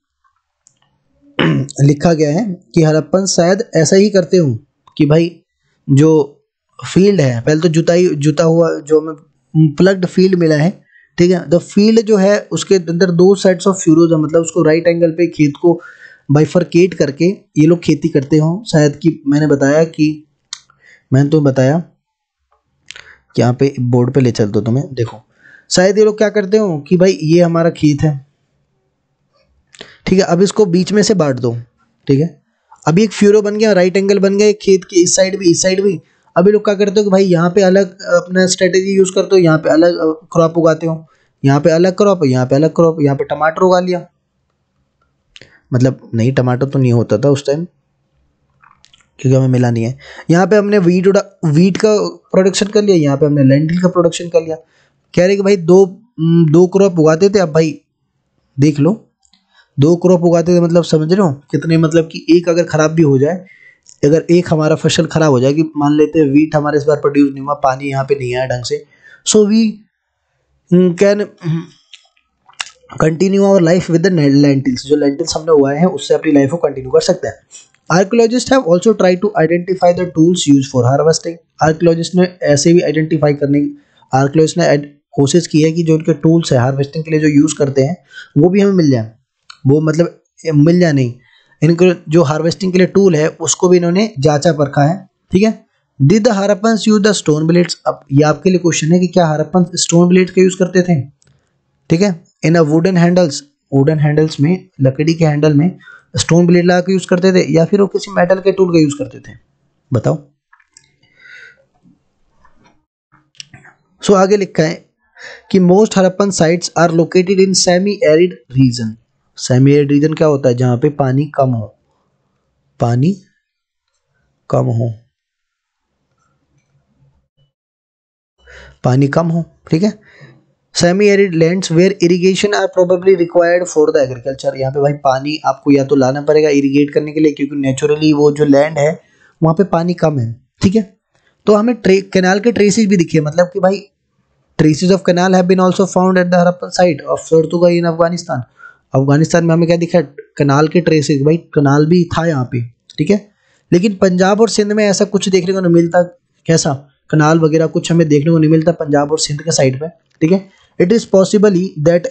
Speaker 1: लिखा गया है कि हड़प्पन शायद ऐसा ही करते हो कि भाई जो फील्ड है, पहले तो जुता हुआ जो हमें प्लग्ड फील्ड मिला है, ठीक है। द फील्ड जो है उसके अंदर दो सेट्स ऑफ फ्यूरोज है, मतलब उसको राइट एंगल पे खेत को बाइफरकेट करके ये लोग खेती करते हो शायद। कि मैंने तो बताया कि यहाँ पे बोर्ड पे ले चलता हूँ तुम्हें, देखो शायद ये लोग क्या करते हो कि भाई ये हमारा खेत है, ठीक है। अब इसको बीच में से बांट दो, ठीक है। अभी एक फ्यूरो बन गया, राइट एंगल बन गया, एक खेत के इस साइड भी इस साइड भी। अभी लोग क्या करते हो कि भाई यहाँ पे अलग अपना स्ट्रेटेजी यूज करते हो, यहाँ पे अलग क्रॉप उगाते हो, यहाँ पे अलग क्रॉप, यहाँ पे अलग क्रॉप, यहाँ पे टमाटर उगा लिया। मतलब नहीं, टमाटर तो नहीं होता था उस टाइम क्योंकि हमें मिला नहीं है। यहाँ पे हमने वीट का प्रोडक्शन कर लिया, यहाँ पे हमने लेंटिल का प्रोडक्शन कर लिया। कह रहे कि भाई दो क्रॉप उगाते थे, अब भाई देख लो दो क्रॉप उगाते थे, मतलब समझ रहे हो कितने, मतलब कि एक अगर खराब भी हो जाए, अगर एक हमारा फसल खराब हो जाए, कि मान लेते हैं वीट हमारे इस बार प्रोड्यूस नहीं हुआ, पानी यहाँ पे नहीं आया ढंग से, so we can continue our life with the lentils, जो लेंटिल्स हमने उगाए हैं उससे अपनी लाइफ को कंटिन्यू कर सकते हैं। Archaeologist have also try to identify the tools use for harvesting. Archaeologist ने ऐसे भी आइडेंटिफाई करने की, आर्कियोलॉजिस्ट ने कोशिश की है कि जो उनके टूल्स है हार्वेस्टिंग के लिए जो यूज़ करते हैं वो भी हमें मिल जाए, वो मतलब मिल जाए नहीं, इनको जो हार्वेस्टिंग के लिए टूल है उसको भी इन्होंने जांचा परखा है, ठीक है। Did the Harappans use the stone blades. अब ये आपके लिए क्वेश्चन है कि क्या हड़प्पन स्टोन ब्लेड का यूज करते थे, ठीक है। इन अ वुडन हैंडल्स में, लकड़ी के हैंडल में स्टोन ब्लेड लगा के यूज करते थे, या फिर वो किसी मेटल के टूल का यूज करते थे, बताओ। सो आगे लिखा है कि most Harappan sites are located in semi arid region. Semi arid region क्या होता है, जहां पे पानी कम हो, पानी कम हो, ठीक है। Semi arid lands where irrigation are probably required for the agriculture. यहाँ पे भाई पानी आपको या तो लाना पड़ेगा इरिगेट करने के लिए, क्योंकि नेचुरली वो जो लैंड है वहाँ पे पानी कम है, ठीक है। तो हमें कैनाल के ट्रेसेस भी दिखे, मतलब कि भाई traces of canal have been also found at the Harappan site of Shortughai in Afghanistan. Afghanistan में हमें क्या दिखा, कैनाल के ट्रेसेस, भाई कैनाल भी था यहाँ पे, ठीक है। लेकिन पंजाब और सिंध में ऐसा कुछ देखने को नहीं मिलता, कैसा कैनाल वगैरह कुछ हमें देखने को नहीं मिलता पंजाब और सिंध के साइड पे, ठीक है। It is possibly that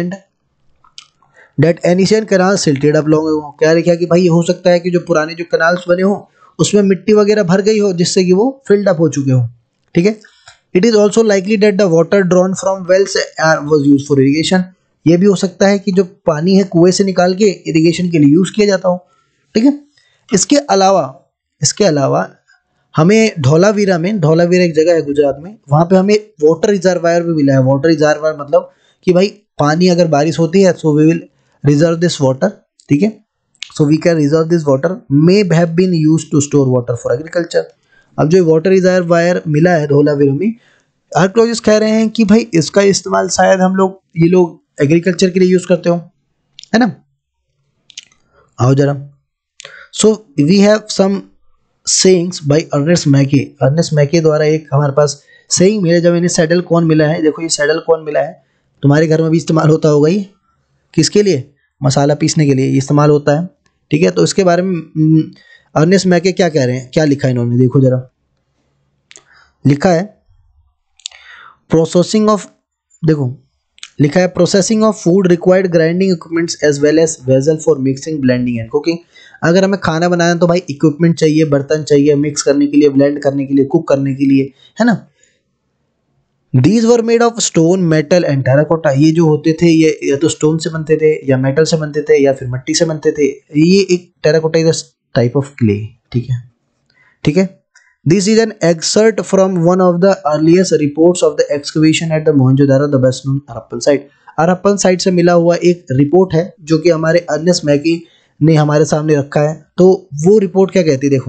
Speaker 1: ancient canal silted up long. क्या लिखा कि भाई ये हो सकता है कि जो पुराने जो कैनाल्स बने हो उसमें मिट्टी वगैरह भर गई हो जिससे कि वो फिल्ड अप हो चुके हो, ठीक है। It is also likely that the water drawn from wells was use for irrigation. ये भी हो सकता है कि जो पानी है कुएं से निकाल के इरीगेशन के लिए यूज किया जाता हो, ठीक है। इसके अलावा हमें धौलावीरा एक जगह है गुजरात में, वहाँ पे हमें वाटर रिजर्वायर भी मिला है। वाटर रिजर्वायर मतलब कि भाई पानी अगर बारिश होती है so we will reserve this water, ठीक है। So we can reserve this water may have been used to store water for agriculture. अब जो वाटर रिजर्वायर मिला है धौलावीरा में, आर्कियोलॉजिस्ट कह रहे हैं कि भाई इसका इस्तेमाल शायद ये लोग एग्रीकल्चर के लिए यूज करते हो, है ना। आओ जरा। So we have some sayings by Ernest Mackay द्वारा एक हमारे पास सेइंग मिला जब इन्हें सैडल कॉर्न मिला है। देखो ये सैडल कॉर्न मिला है, तुम्हारे घर में भी इस्तेमाल होता होगा ये, किसके लिए, मसाला पीसने के लिए इस्तेमाल होता है, ठीक है। तो इसके बारे में अर्नेस्ट मैके क्या कह रहे हैं, क्या लिखा है इन्होंने, देखो जरा। लिखा है प्रोसेसिंग ऑफ, देखो लिखा है processing of food required grinding equipments as well as vessel for mixing blending and cooking. अगर हमें खाना बनाना है तो भाई इक्विपमेंट चाहिए, बर्तन चाहिए मिक्स करने के लिए, ब्लेंड करने के लिए, कुक करने के लिए, है ना। These were made of stone, metal and terracotta. ये जो होते थे ये या तो स्टोन से बनते थे या मेटल से बनते थे या फिर मिट्टी से बनते थे। ये एक terracotta is type of clay, ठीक है, ठीक है। This is an excerpt from one of the earliest reports of the excavation at the Mohenjodaro, the best known Harappan site. Harappan site से मिला हुआ एक रिपोर्ट है जो कि हमारे अर्नेस्ट मैकी ने हमारे सामने रखा है। तो वो रिपोर्ट क्या कहती है, देखो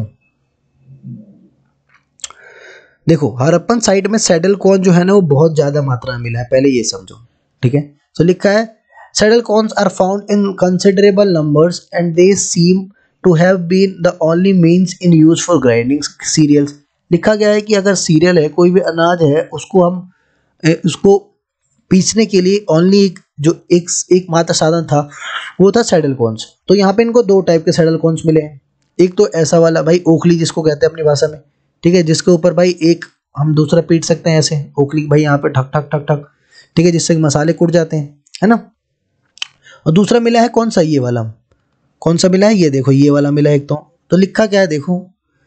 Speaker 1: देखो हड़प्पन साइट में सैडल कॉर्न जो है ना वो बहुत ज्यादा मात्रा में मिला है, पहले ये समझो, ठीक है। तो लिखा है saddle querns are found in considerable numbers and they seem to have been the only means in use for grinding cereals. लिखा गया है कि अगर सीरियल है, कोई भी अनाज है, उसको हम उसको पीसने के लिए ओनली एक मात्र साधन था, वो था सैडल कॉर्न्स। तो यहाँ पे इनको दो टाइप के सैडल कॉर्न्स मिले हैं। एक तो ऐसा वाला भाई ओखली जिसको कहते हैं अपनी भाषा में, ठीक है, जिसके ऊपर भाई एक हम दूसरा पीट सकते हैं ऐसे, ओखली भाई यहाँ पे ठक ठक ठक ठक, ठीक है, जिससे मसाले कुट जाते हैं, है ना। और दूसरा मिला है कौन सा, ये वाला। कौन सा मिला है, ये देखो ये वाला मिला है एक तो लिखा क्या है देखो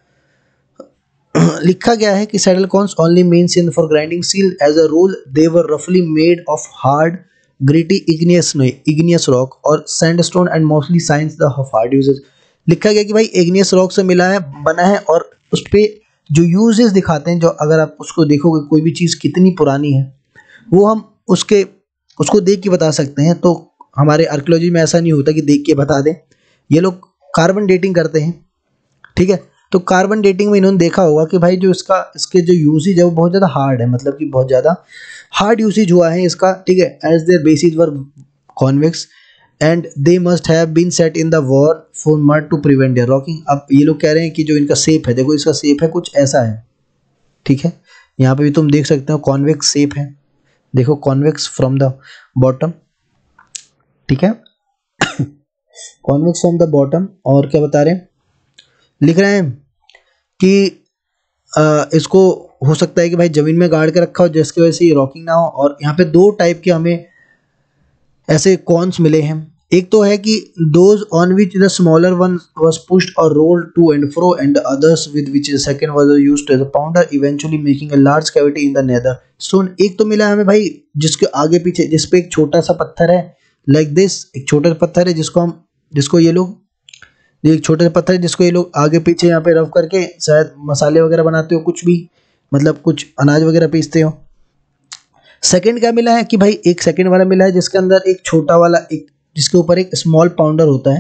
Speaker 1: लिखा गया है कि saddle querns only means in for grinding cereal as a rule they were रफली made of hard gritty igneous rock और sandstone and mostly signs the hard usages. लिखा गया कि भाई इग्नियस रॉक से मिला है, बना है, और उस पे जो यूजेस दिखाते हैं, जो अगर आप उसको देखोगे कोई भी चीज़ कितनी पुरानी है वो हम उसको देख के बता सकते हैं। तो हमारे आर्कियोलॉजी में ऐसा नहीं होता कि देख के बता दें, ये लोग कार्बन डेटिंग करते हैं, ठीक है। तो कार्बन डेटिंग में इन्होंने देखा होगा कि भाई जो इसके जो यूसेज है वो बहुत ज़्यादा हार्ड है, मतलब कि बहुत ज़्यादा हार्ड यूसेज हुआ है इसका, ठीक है। As their bases were convex and they must have been set in the war for mud to prevent their rocking. अब ये लोग कह रहे हैं कि जो इनका शेप है, देखो इसका शेप है कुछ ऐसा है, ठीक है। यहाँ पे भी तुम देख सकते हो कॉन्वेक्स शेप है, देखो कॉन्वेक्स फ्रॉम द बॉटम, ठीक है, कॉन्वेक्स फ्रॉम द बॉटम। और क्या बता रहे हैं, लिख रहे हैं कि इसको हो सकता है कि भाई जमीन में गाड़ के रखा हो जिसकी वजह से ये रॉकिंग ना हो। और यहाँ पे दो टाइप के हमें ऐसे कॉर्न्स मिले हैं। एक तो है कि those on which the smaller one was pushed or rolled to and fro and the others with which the second was used as a pounder eventually making a large cavity in the nether stone. एक तो मिला हमें भाई जिसके आगे पीछे, जिस पे एक छोटा सा पत्थर है लाइक दिस, एक छोटा सा पत्थर है जिसको ये लोग एक छोटा सा पत्थर है जिसको ये लोग आगे पीछे यहाँ पे रफ करके शायद मसाले वगैरह बनाते हो, कुछ भी मतलब कुछ अनाज वगैरह पीसते हो। सेकंड क्या मिला है कि भाई एक सेकंड वाला मिला है जिसके अंदर एक छोटा वाला एक जिसके ऊपर एक स्मॉल पाउंडर होता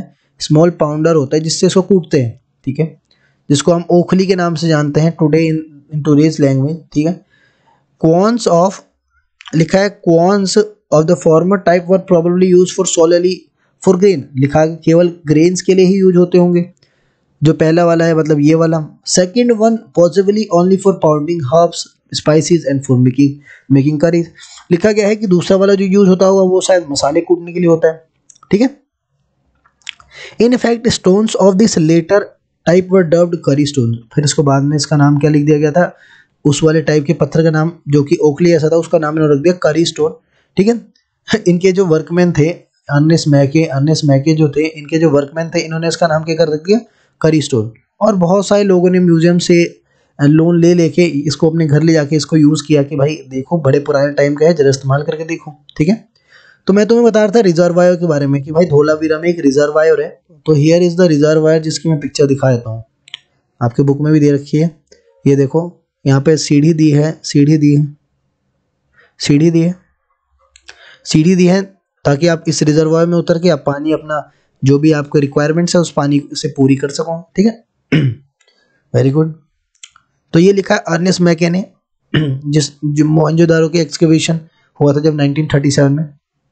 Speaker 1: है जिससे इसको कूटते हैं, ठीक है, जिसको हम ओखली के नाम से जानते हैं टुडे इन टुडेज लैंग्वेज, ठीक है। क्वांस ऑफ लिखा है querns of the former type were probably use for solely for grain. लिखा है केवल ग्रेन्स के लिए ही यूज होते होंगे, जो पहला वाला है मतलब ये वाला। Second one possibly only for pounding herbs spices and for making curries. लिखा गया है कि दूसरा वाला जो यूज होता होगा वो शायद मसाले कूटने के लिए होता है, ठीक है। In effect stones of this latter type were dubbed curry stone. फिर इसको बाद में इसका नाम क्या लिख दिया गया था, उस वाले टाइप के पत्थर का नाम जो कि ओखली ऐसा था उसका नाम इन्होंने रख दिया करी स्टोन, ठीक है। इनके जो वर्कमैन थे अर्नेस्ट मैके जो थे, इनके जो वर्कमैन थे, इन्होंने इसका नाम क्या कर रख दिया, करी स्टोन। और बहुत सारे लोगों ने म्यूजियम से लोन ले लेके इसको अपने घर ले जाके इसको यूज़ किया कि भाई देखो बड़े पुराने टाइम का है, जरा इस्तेमाल करके देखो, ठीक है। तो मैं तुम्हें बता रहा था रिजर्वायर के बारे में कि भाई धोलावीरा में एक रिजर्वायर है। तो हियर इज़ द रिजर्वायर जिसकी मैं पिक्चर दिखा देता हूँ, आपके बुक में भी दे रखी है। ये देखो यहाँ पे सीढ़ी दी है ताकि आप इस रिजर्वायर में उतर के आप पानी अपना जो भी आपको रिक्वायरमेंट्स है उस पानी से पूरी कर सको, ठीक है। Very good. तो ये लिखा है अर्नेस्ट मैके ने जो मोहनजोदारो के एक्सकेवेशन हुआ था जब 1937 में,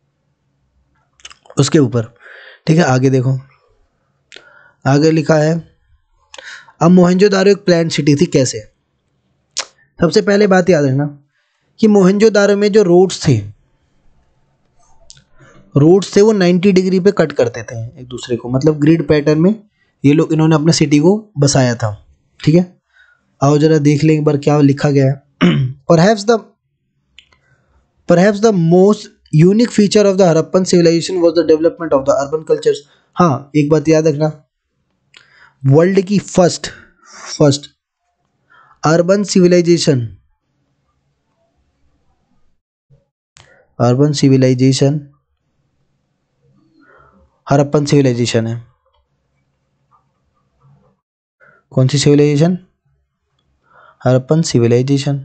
Speaker 1: उसके ऊपर, ठीक है। आगे देखो, आगे लिखा है अब मोहनजोदारो एक प्लान सिटी थी कैसे। सबसे पहले बात याद रखना कि मोहनजोदारो में जो रोड्स थे वो 90 डिग्री पे कट करते थे एक दूसरे को, मतलब ग्रिड पैटर्न में इन्होंने अपने सिटी को बसाया था, ठीक है। आओ जरा देख लें एक बार क्या लिखा गया है। Perhaps the most unique feature of the Harappan civilization was the development of the urban cultures. हाँ, एक बात याद रखना, वर्ल्ड की first urban civilization Harappan civilization है। कौन सी सिविलाइजेशन? हड़प्पन सिविलाइजेशन।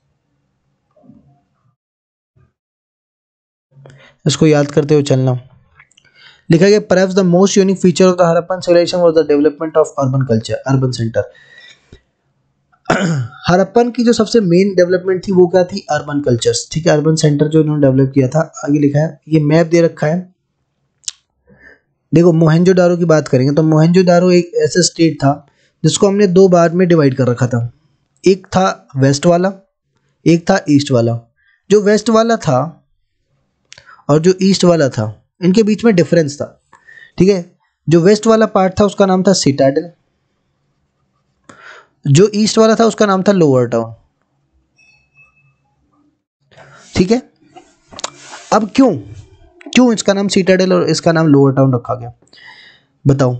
Speaker 1: इसको याद करते हुए चलना। लिखा गया perhaps the most unique feature of the Harappan civilization was the development of urban culture, urban centre. Harappan की जो सबसे मेन डेवलपमेंट थी वो क्या थी? Urban cultures. ठीक है, अर्बन सेंटर जो इन्होंने डेवलप किया था। आगे लिखा है, ये मैप दे रखा है, देखो मोहनजोदारो की बात करेंगे तो मोहनजोदारो एक ऐसा स्टेट था जिसको हमने दो बार में डिवाइड कर रखा था। एक था वेस्ट वाला, एक था ईस्ट वाला। जो वेस्ट वाला था और जो ईस्ट वाला था, इनके बीच में डिफरेंस था। ठीक है, जो वेस्ट वाला पार्ट था उसका नाम था सिटाडेल, जो ईस्ट वाला था उसका नाम था लोअर टाउन। ठीक है, अब क्यों इसका नाम सिटाडेल और इसका नाम लोअर टाउन रखा गया, बताओ?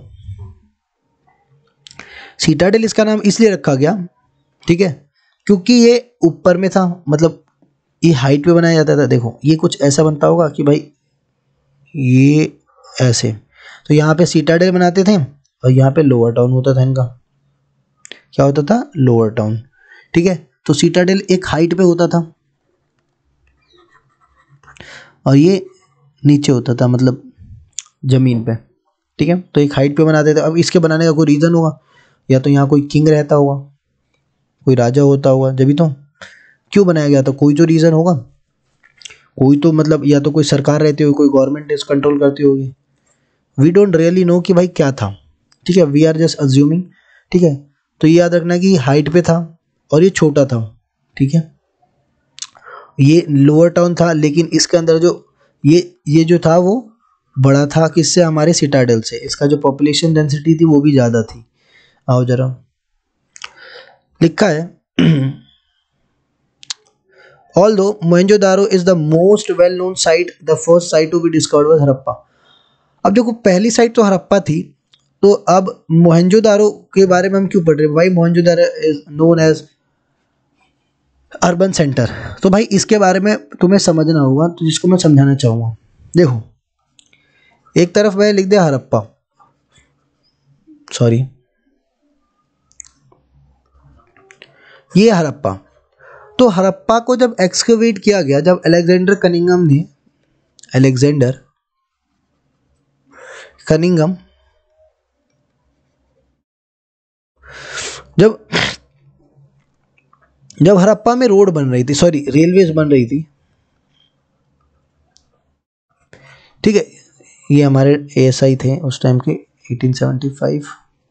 Speaker 1: सिटाडेल इसका नाम इसलिए रखा गया, ठीक है, क्योंकि ये ऊपर में था, मतलब ये हाइट पे बनाया जाता था। देखो ये कुछ ऐसा बनता होगा कि भाई ये ऐसे, तो यहाँ पे सिटाडेल बनाते थे और यहाँ पे लोअर टाउन होता था इनका। क्या होता था? Lower town. ठीक है, तो सिटाडेल एक हाइट पे होता था और ये नीचे होता था, मतलब जमीन पे। ठीक है, तो एक हाइट पे बनाते थे। अब इसके बनाने का कोई रीज़न होगा, या तो यहाँ कोई किंग रहता होगा, कोई राजा होता होगा, जब भी तो क्यों बनाया गया था, कोई तो रीज़न होगा, कोई तो मतलब या तो कोई सरकार रहती होगी, कोई गवर्नमेंट इस कंट्रोल करती होगी। वी डोंट रियली नो कि भाई क्या था। ठीक है, वी आर जस्ट अज्यूमिंग। ठीक है, तो ये याद रखना कि हाइट पे था और ये छोटा था। ठीक है, ये लोअर टाउन था, लेकिन इसके अंदर जो ये जो था वो बड़ा था, किससे? हमारे सिटाडेल से। इसका जो पॉपुलेशन डेंसिटी थी वो भी ज़्यादा थी। आओ जरा, लिखा है although Mohenjo-daro is the most well known site, the first site to be discovered was Harappa. अब देखो पहली साइट तो हड़प्पा थी, तो अब मोहनजोदारो के बारे में हम क्यों पढ़ रहे हैं भाई? Mohenjodaro is known as urban centre. तो भाई इसके बारे में तुम्हें समझना होगा, तो जिसको मैं समझाना चाहूँगा। देखो एक तरफ मैं लिख दिया हड़प्पा, सॉरी ये हड़प्पा। तो हड़प्पा को जब एक्सकवेट किया गया, जब अलेक्जेंडर कनिंघम जब हड़प्पा में रोड बन रही थी, सॉरी रेलवेज बन रही थी। ठीक है, ये हमारे एएसआई थे उस टाइम के 1875।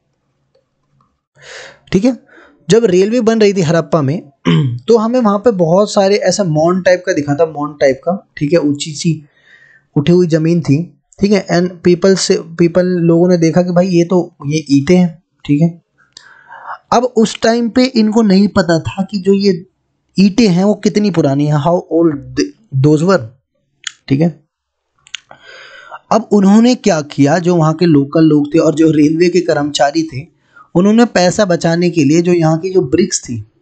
Speaker 1: ठीक है, जब रेलवे बन रही थी हड़प्पा में तो हमें वहां पे बहुत सारे ऐसा मॉन्ड टाइप का दिखा था, मॉन्ड टाइप का। ठीक है, ऊंची सी उठी हुई जमीन थी। ठीक है, एंड पीपल लोगों ने देखा कि भाई ये ईंटें हैं। ठीक है, अब उस टाइम पे इनको नहीं पता था कि जो ये ईंटें हैं वो कितनी पुरानी है, हाउ ओल्ड दोज वर। ठीक है, अब उन्होंने क्या किया, जो वहाँ के लोकल लोग थे और जो रेलवे के कर्मचारी थे, उन्होंने पैसा बचाने के लिए जो यहाँ की जो ब्रिक्स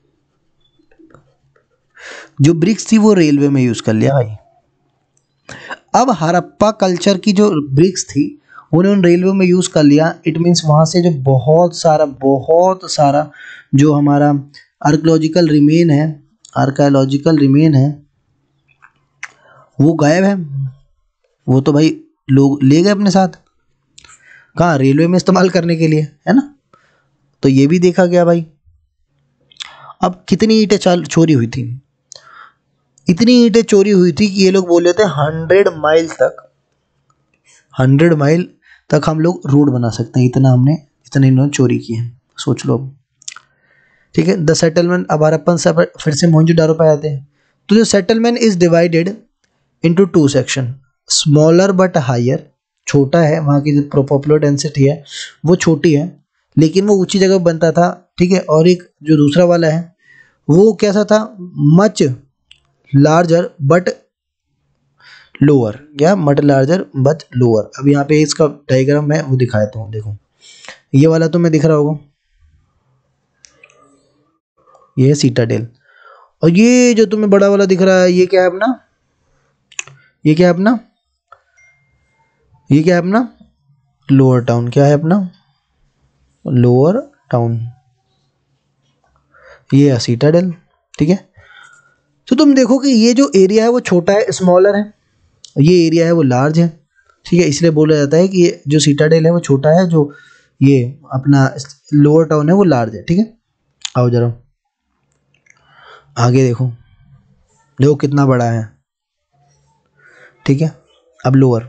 Speaker 1: थी वो रेलवे में यूज़ कर लिया भाई। अब हड़प्पा कल्चर की जो ब्रिक्स थी उन्होंने रेलवे में यूज़ कर लिया। इट मीन्स वहाँ से जो बहुत सारा जो हमारा आर्कियोलॉजिकल रिमेन है वो गायब है। वो तो भाई लोग ले गए अपने साथ, कहाँ? रेलवे में इस्तेमाल करने के लिए, है ना। तो ये भी देखा गया भाई। अब कितनी ईंटें चोरी हुई थी? इतनी ईंटें चोरी हुई थी कि ये लोग बोले थे 100 माइल तक हम लोग रोड बना सकते हैं, इतने इन्होंने चोरी किए हैं, सोच लो। ठीक है, द सेटलमेंट। अब हड़प्पन से फिर से मोहनजोदारो पे आते हैं। तो जो settlement is divided into 2 section, smaller but higher, छोटा है, वहाँ की जो पॉपुलर डेंसिटी है वो छोटी है लेकिन वो ऊंची जगह बनता था। ठीक है, और एक जो दूसरा वाला है वो कैसा था? मच लार्जर बट लोअर या मच लार्जर बट लोअर। अब यहाँ पे इसका डायग्राम मैं वो दिखाता हूँ, देखो ये वाला तो मैं दिख रहा होगा, ये है सीटाडेल। और ये जो तुम्हें बड़ा वाला दिख रहा है ये क्या है अपना, ये क्या है अपना, ये क्या है अपना लोअर टाउन। क्या है अपना लोअर टाउन, ये है सीटाडेल। ठीक है, तो तुम देखो कि ये जो एरिया है वो छोटा है, स्मॉलर है, ये एरिया है वो लार्ज है। ठीक है, इसलिए बोला जाता है कि ये जो सीटाडेल है वो छोटा है, जो ये अपना लोअर टाउन है वो लार्ज है। ठीक है, आओ जरा आगे देखो, देखो कितना बड़ा है। ठीक है, अब lower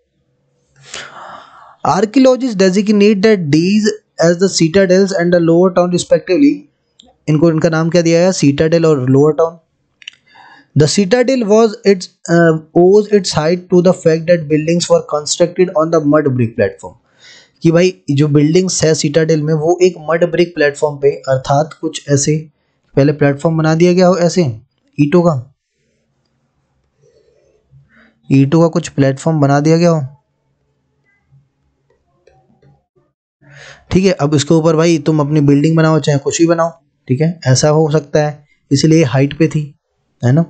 Speaker 1: archaeologists designate that these as the citadels and the lower town respectively. इनको इनका नाम क्या दिया है, सीटाडेल और lower town. The citadel owes its height to the fact that buildings were constructed on the mud brick platform। कि भाई जो बिल्डिंग्स है सीटाडेल में वो एक मड ब्रिक प्लेटफॉर्म पे, अर्थात कुछ ऐसे पहले प्लेटफॉर्म बना दिया गया हो, ऐसे ईंटों का कुछ प्लेटफॉर्म बना दिया गया हो। ठीक है, अब इसके ऊपर भाई तुम अपनी बिल्डिंग बनाओ चाहे कुछ भी बनाओ। ठीक है, ऐसा हो सकता है, इसलिए हाइट पे थी, है ना।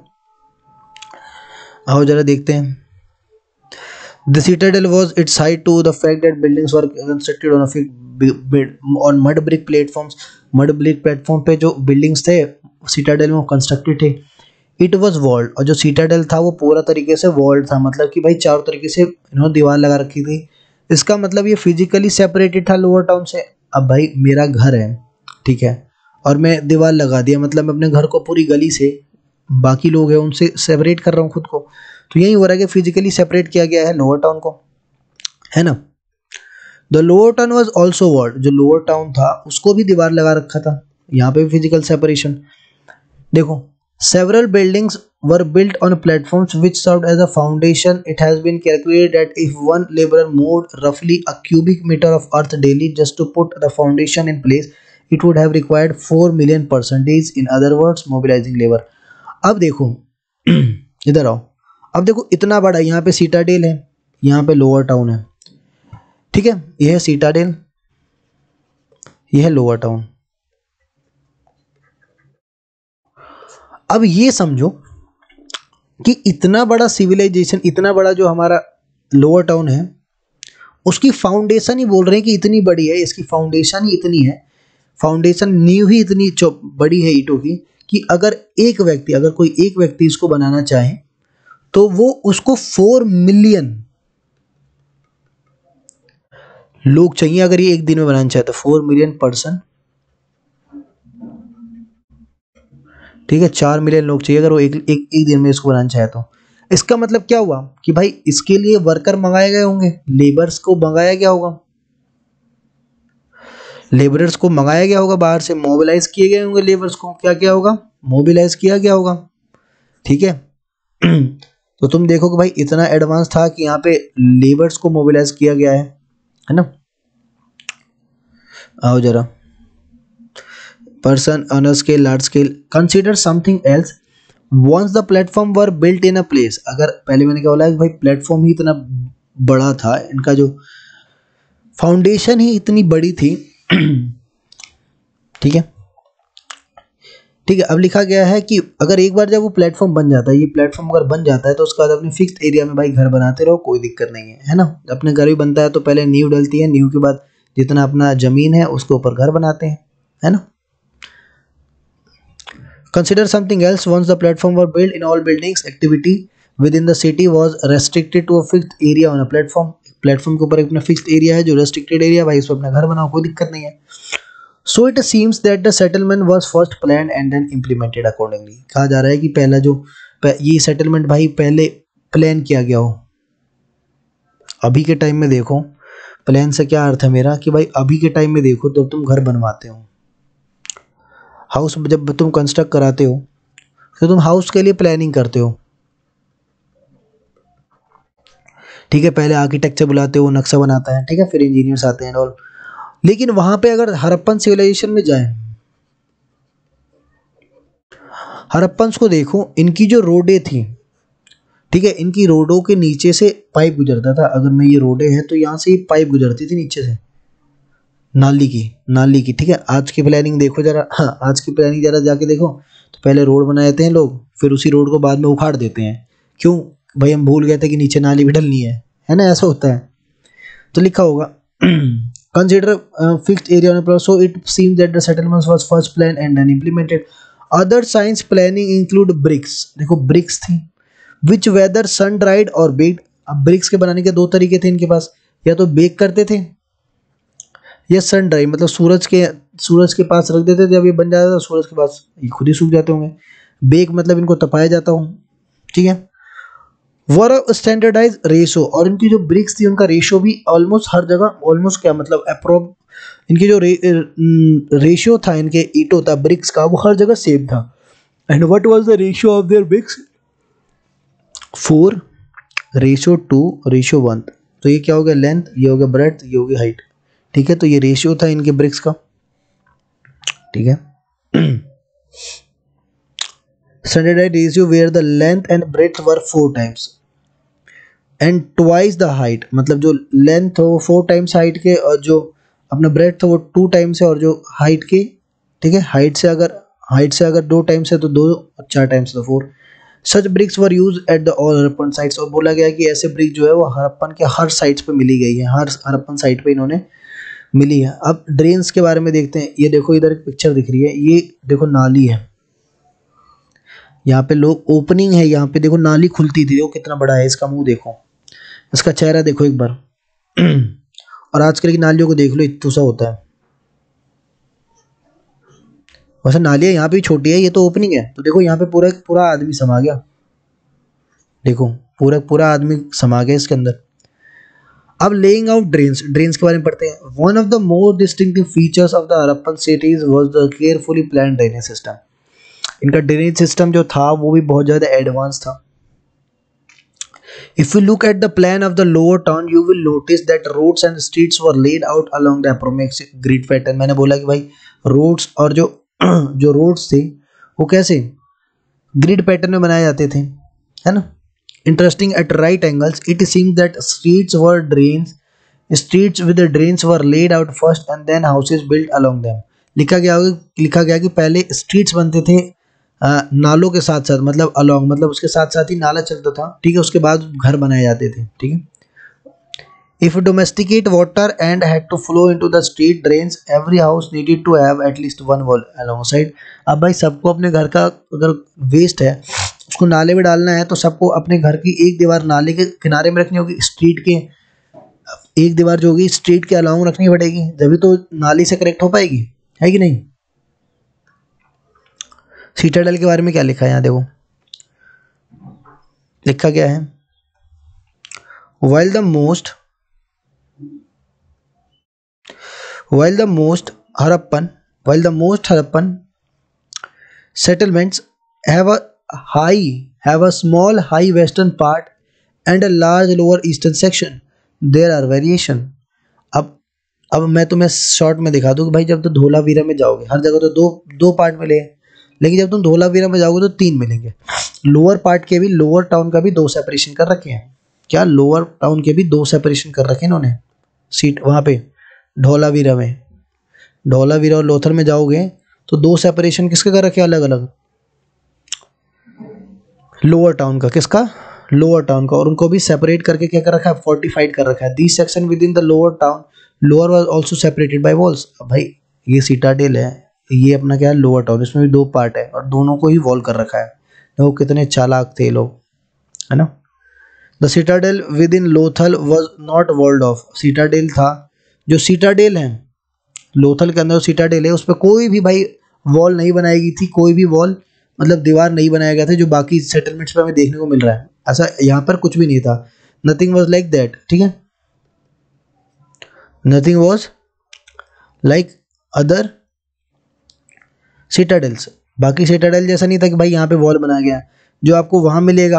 Speaker 1: आओ जरा देखते हैं। The citadel was its height to the fact that buildings were constructed on mud brick platforms। mud brick platform पे जो buildings थे citadel में वो constructed थे। It was walled, और जो citadel था वो पूरा तरीके से walled था, मतलब कि भाई चारों तरीके से इन्होंने दीवार लगा रखी थी। इसका मतलब ये फिजिकली सेपरेटेड था लोअर टाउन से। अब भाई मेरा घर है, ठीक है, और मैं दीवार लगा दिया, मतलब मैं अपने घर को पूरी गली से बाकी लोग हैं उनसे सेपरेट कर रहा हूँ खुद को। तो यही हो रहा है कि फिजिकली सेपरेट किया गया है लोअर टाउन को, है ना। The lower town was also walled, जो लोअर टाउन था उसको भी दीवार लगा रखा था, यहाँ पे भी फिजिकल सेपरेशन। देखो several buildings were built on platforms which served as a foundation। It has been calculated that if one laborer moved roughly a cubic meter of earth daily just to put the foundation in place, it would have required 4 million percentage, in other words mobilizing labor। अब देखो इधर आओ, अब देखो इतना बड़ा यहाँ पे सीटाडेल है, यहाँ पे लोअर टाउन है। ठीक है, यह है सीटाडेल, यह है लोअर टाउन। अब ये समझो कि इतना बड़ा सिविलाइजेशन, इतना बड़ा जो हमारा लोअर टाउन है, उसकी फाउंडेशन ही बोल रहे हैं कि इतनी बड़ी है, इसकी फाउंडेशन ही इतनी है, फाउंडेशन नींव ही इतनी बड़ी है ईंटों की, कि अगर एक व्यक्ति, अगर कोई एक व्यक्ति इसको बनाना चाहे तो वो उसको 4 मिलियन लोग चाहिए। अगर ये एक दिन में बनाना चाहे तो 4 मिलियन पर्सन, ठीक है, 4 मिलियन लोग चाहिए अगर वो एक दिन में इसको बनाना चाहे तो। इसका मतलब क्या हुआ कि भाई इसके लिए वर्कर मंगाए गए होंगे, लेबर्स को मंगाया गया होगा, लेबरर्स को मंगाया गया होगा बाहर से, मोबिलाइज किए गए होंगे लेबर्स को, क्या क्या होगा, मोबिलाइज किया गया होगा। ठीक है तो तुम देखो कि भाई इतना एडवांस था कि यहाँ पे लेबर्स को मोबिलाइज किया गया है ना। आओ जरा, person on a scale, large scale, consider something else. Once the platform were built in a place. अगर पहले मैंने क्या बोला कि भाई प्लेटफॉर्म ही इतना बड़ा था, इनका जो फाउंडेशन ही इतनी बड़ी थी ठीक है, ठीक है। अब लिखा गया है कि अगर एक बार जब वो प्लेटफॉर्म बन जाता है, ये प्लेटफॉर्म अगर बन जाता है तो उसके बाद अपने फिक्स्ड एरिया में भाई घर बनाते रहो, कोई दिक्कत नहीं है ना। अपने घर भी बनता है तो पहले नींव डलती है, नींव के बाद जितना अपना जमीन है उसके ऊपर घर बनाते हैं, है ना। Consider something else. Once the platform were build in all buildings activity within the city was restricted to a fixed area on a platform. Platform के ऊपर अपना फिक्स्ड एरिया है जो रेस्ट्रिक्टेड एरिया, भाई इस पर अपना घर बनाओ, कोई दिक्कत नहीं है। So it seems that the settlement was first planned and then implemented accordingly। कहा जा रहा है कि पहला जो ये सेटलमेंट भाई पहले प्लान किया गया हो। अभी के टाइम में देखो, प्लान से क्या अर्थ है मेरा कि भाई अभी के टाइम में देखो तो तुम घर बनवाते हो, हाउस जब तुम कंस्ट्रक्ट कराते हो तो तुम हाउस के लिए प्लानिंग करते हो, ठीक है। पहले आर्किटेक्ट से बुलाते हो, नक्शा बनाता है, ठीक है, फिर इंजीनियर्स आते हैं और, लेकिन वहां पे अगर हड़प्पन सिविलाइजेशन में जाए, हड़प्पन्स को देखो, इनकी जो रोडें थी, ठीक है। इनकी रोडों के नीचे से पाइप गुजरता था। अगर मैं ये रोडें हैं तो यहाँ से ये पाइप गुजरती थी नीचे से, नाली की ठीक है। आज की प्लानिंग देखो जरा, हाँ आज की प्लानिंग जरा जाके देखो, तो पहले रोड बना देते हैं लोग, फिर उसी रोड को बाद में उखाड़ देते हैं। क्यों भाई, हम भूल गए थे कि नीचे नाली भी डलनी है ना, ऐसा होता है। तो लिखा होगा consider fixed area on plot, so it seems that the settlements was first plan and then implemented. Other signs planning include bricks, देखो ब्रिक्स थी, which whether sun dried or baked. अब ब्रिक्स के बनाने के दो तरीके थे इनके पास, या तो बेक करते थे या सन ड्राई, मतलब सूरज के पास रख देते थे, जब ये बन जाता था सूरज के पास ये खुद ही सूख जाते होंगे। बेक मतलब इनको तपाया जाता हो, ठीक है। वर स्टैंडर्डाइज रेशो, और इनकी जो ब्रिक्स थी उनका रेशो भी ऑलमोस्ट हर जगह, ऑलमोस्ट क्या मतलब अप्रोब, इनकी जो रेशियो था इनके ईटो था ब्रिक्स का, वो हर जगह सेम था। And what was the ratio of their bricks, 4:2:1। तो ये क्या हो गया, लेंथ, ये हो गया ब्रेड्थ, ये हो गया हाइट, ठीक है। तो ये रेशियो था इनके ब्रिक्स का, ठीक है। Standardised ratio where the length and breadth were 4 times and twice the height, मतलब जो लेंथ हो वो 4 टाइम्स हाइट के, और जो अपना ब्रेड्थ हो वो 2 टाइम्स है, और जो हाइट के, ठीक है, हाइट से अगर 2 टाइम्स है तो 2, और 4 टाइम्स तो 4। Such bricks were use at the all Harappan sites, और बोला गया कि ऐसे ब्रिक जो है वो हरप्पन के हर साइट्स पे मिली गई है, हर हरप्पन साइट पे इन्होंने मिली है। अब ड्रेन्स के बारे में देखते हैं। ये देखो इधर एक पिक्चर दिख रही है, ये देखो नाली है, यहाँ पे लोग ओपनिंग है, यहाँ पे देखो नाली खुलती थी, देखो कितना बड़ा है, इसका मुंह देखो, इसका चेहरा देखो एक बार और आजकल की नालियों को देख लो, इतना सा होता है। वैसे नालियाँ यहाँ पे छोटी है, ये तो ओपनिंग है। तो देखो यहाँ पे पूरा आदमी समा गया, देखो पूरा आदमी समा गया इसके अंदर। अब लेइंग आउट ड्रेन्स के बारे में पढ़ते हैं। One of the more distinctive features of the Harappan cities was the carefully planned drainage system. इनका ड्रेनेज सिस्टम जो था वो भी बहुत ज़्यादा एडवांस था। If you look at the plan of the lower town, you will notice that roads and streets were laid out along the approximate grid pattern। मैंने बोला कि भाई रोड्स और जो रोड्स थे वो कैसे ग्रिड पैटर्न में बनाए जाते थे, है ना। Interesting, at right angles, it seems that streets with the drains were laid out first and then houses built along them। लिखा गया कि पहले स्ट्रीट्स बनते थे नालों के साथ साथ, मतलब अलॉन्ग, मतलब उसके साथ साथ ही नाला चलता था, ठीक है। उसके बाद घर बनाए जाते थे, ठीक है। If domesticate water and had to flow into the street drains, every house needed to have at least 1 wall along side. अब भाई सबको अपने घर का अगर वेस्ट है उसको नाले में डालना है, तो सबको अपने घर की एक दीवार नाले के किनारे में रखनी होगी, स्ट्रीट के एक दीवार जो होगी स्ट्रीट के अलाउंग रखनी पड़ेगी, तभी तो नाली से करेक्ट हो पाएगी, है कि नहीं। सीटाडेल के बारे में क्या लिखा है यहाँ देखो, लिखा क्या है, while the most Harappan settlements have a small high western part and a large lower eastern section, there are variation। अब मैं तुम्हें शॉर्ट में दिखा दूं कि भाई जब तुम धोलावीरा में जाओगे, हर जगह तो दो पार्ट मिले, लेकिन जब तुम धोलावीरा में जाओगे तो 3 मिलेंगे। लोअर पार्ट के भी, लोअर टाउन का भी 2 सेपरेशन कर रखे हैं। क्या लोअर टाउन के भी 2 सेपरेशन कर रखे हैं इन्होंने, सीट वहाँ पे धोलावीरा और लोथल में जाओगे तो 2 सेपरेशन किसके कर रखे हैं अलग अलग, लोअर टाउन का, किसका, लोअर टाउन का। और उनको भी सेपरेट करके क्या कर रखा है, फोर्टिफाइड कर रखा है। This section within the lower town, lower was also separated by walls. अब भाई ये सीटाडेल है, ये अपना क्या है लोअर टाउन, इसमें भी 2 पार्ट है और दोनों को ही वॉल कर रखा है। देखो कितने चालाक थे लोग, है ना। The citadel within Lothal was not walled off, citadel था, जो सीटाडेल है लोथल के अंदर सीटाडेल है उस पर कोई भी भाई वॉल नहीं बनाई गई थी, कोई भी वॉल मतलब दीवार नहीं बनाया गया था, जो बाकी सेटलमेंट्स पे हमें देखने को मिल रहा है। ऐसा यहाँ पर कुछ भी नहीं था, नथिंग वॉज लाइक दैट, ठीक है। Nothing was like other citadels, बाकी सीटाडेल जैसा नहीं था कि भाई यहाँ पे वॉल बनाया गया। जो आपको वहाँ मिलेगा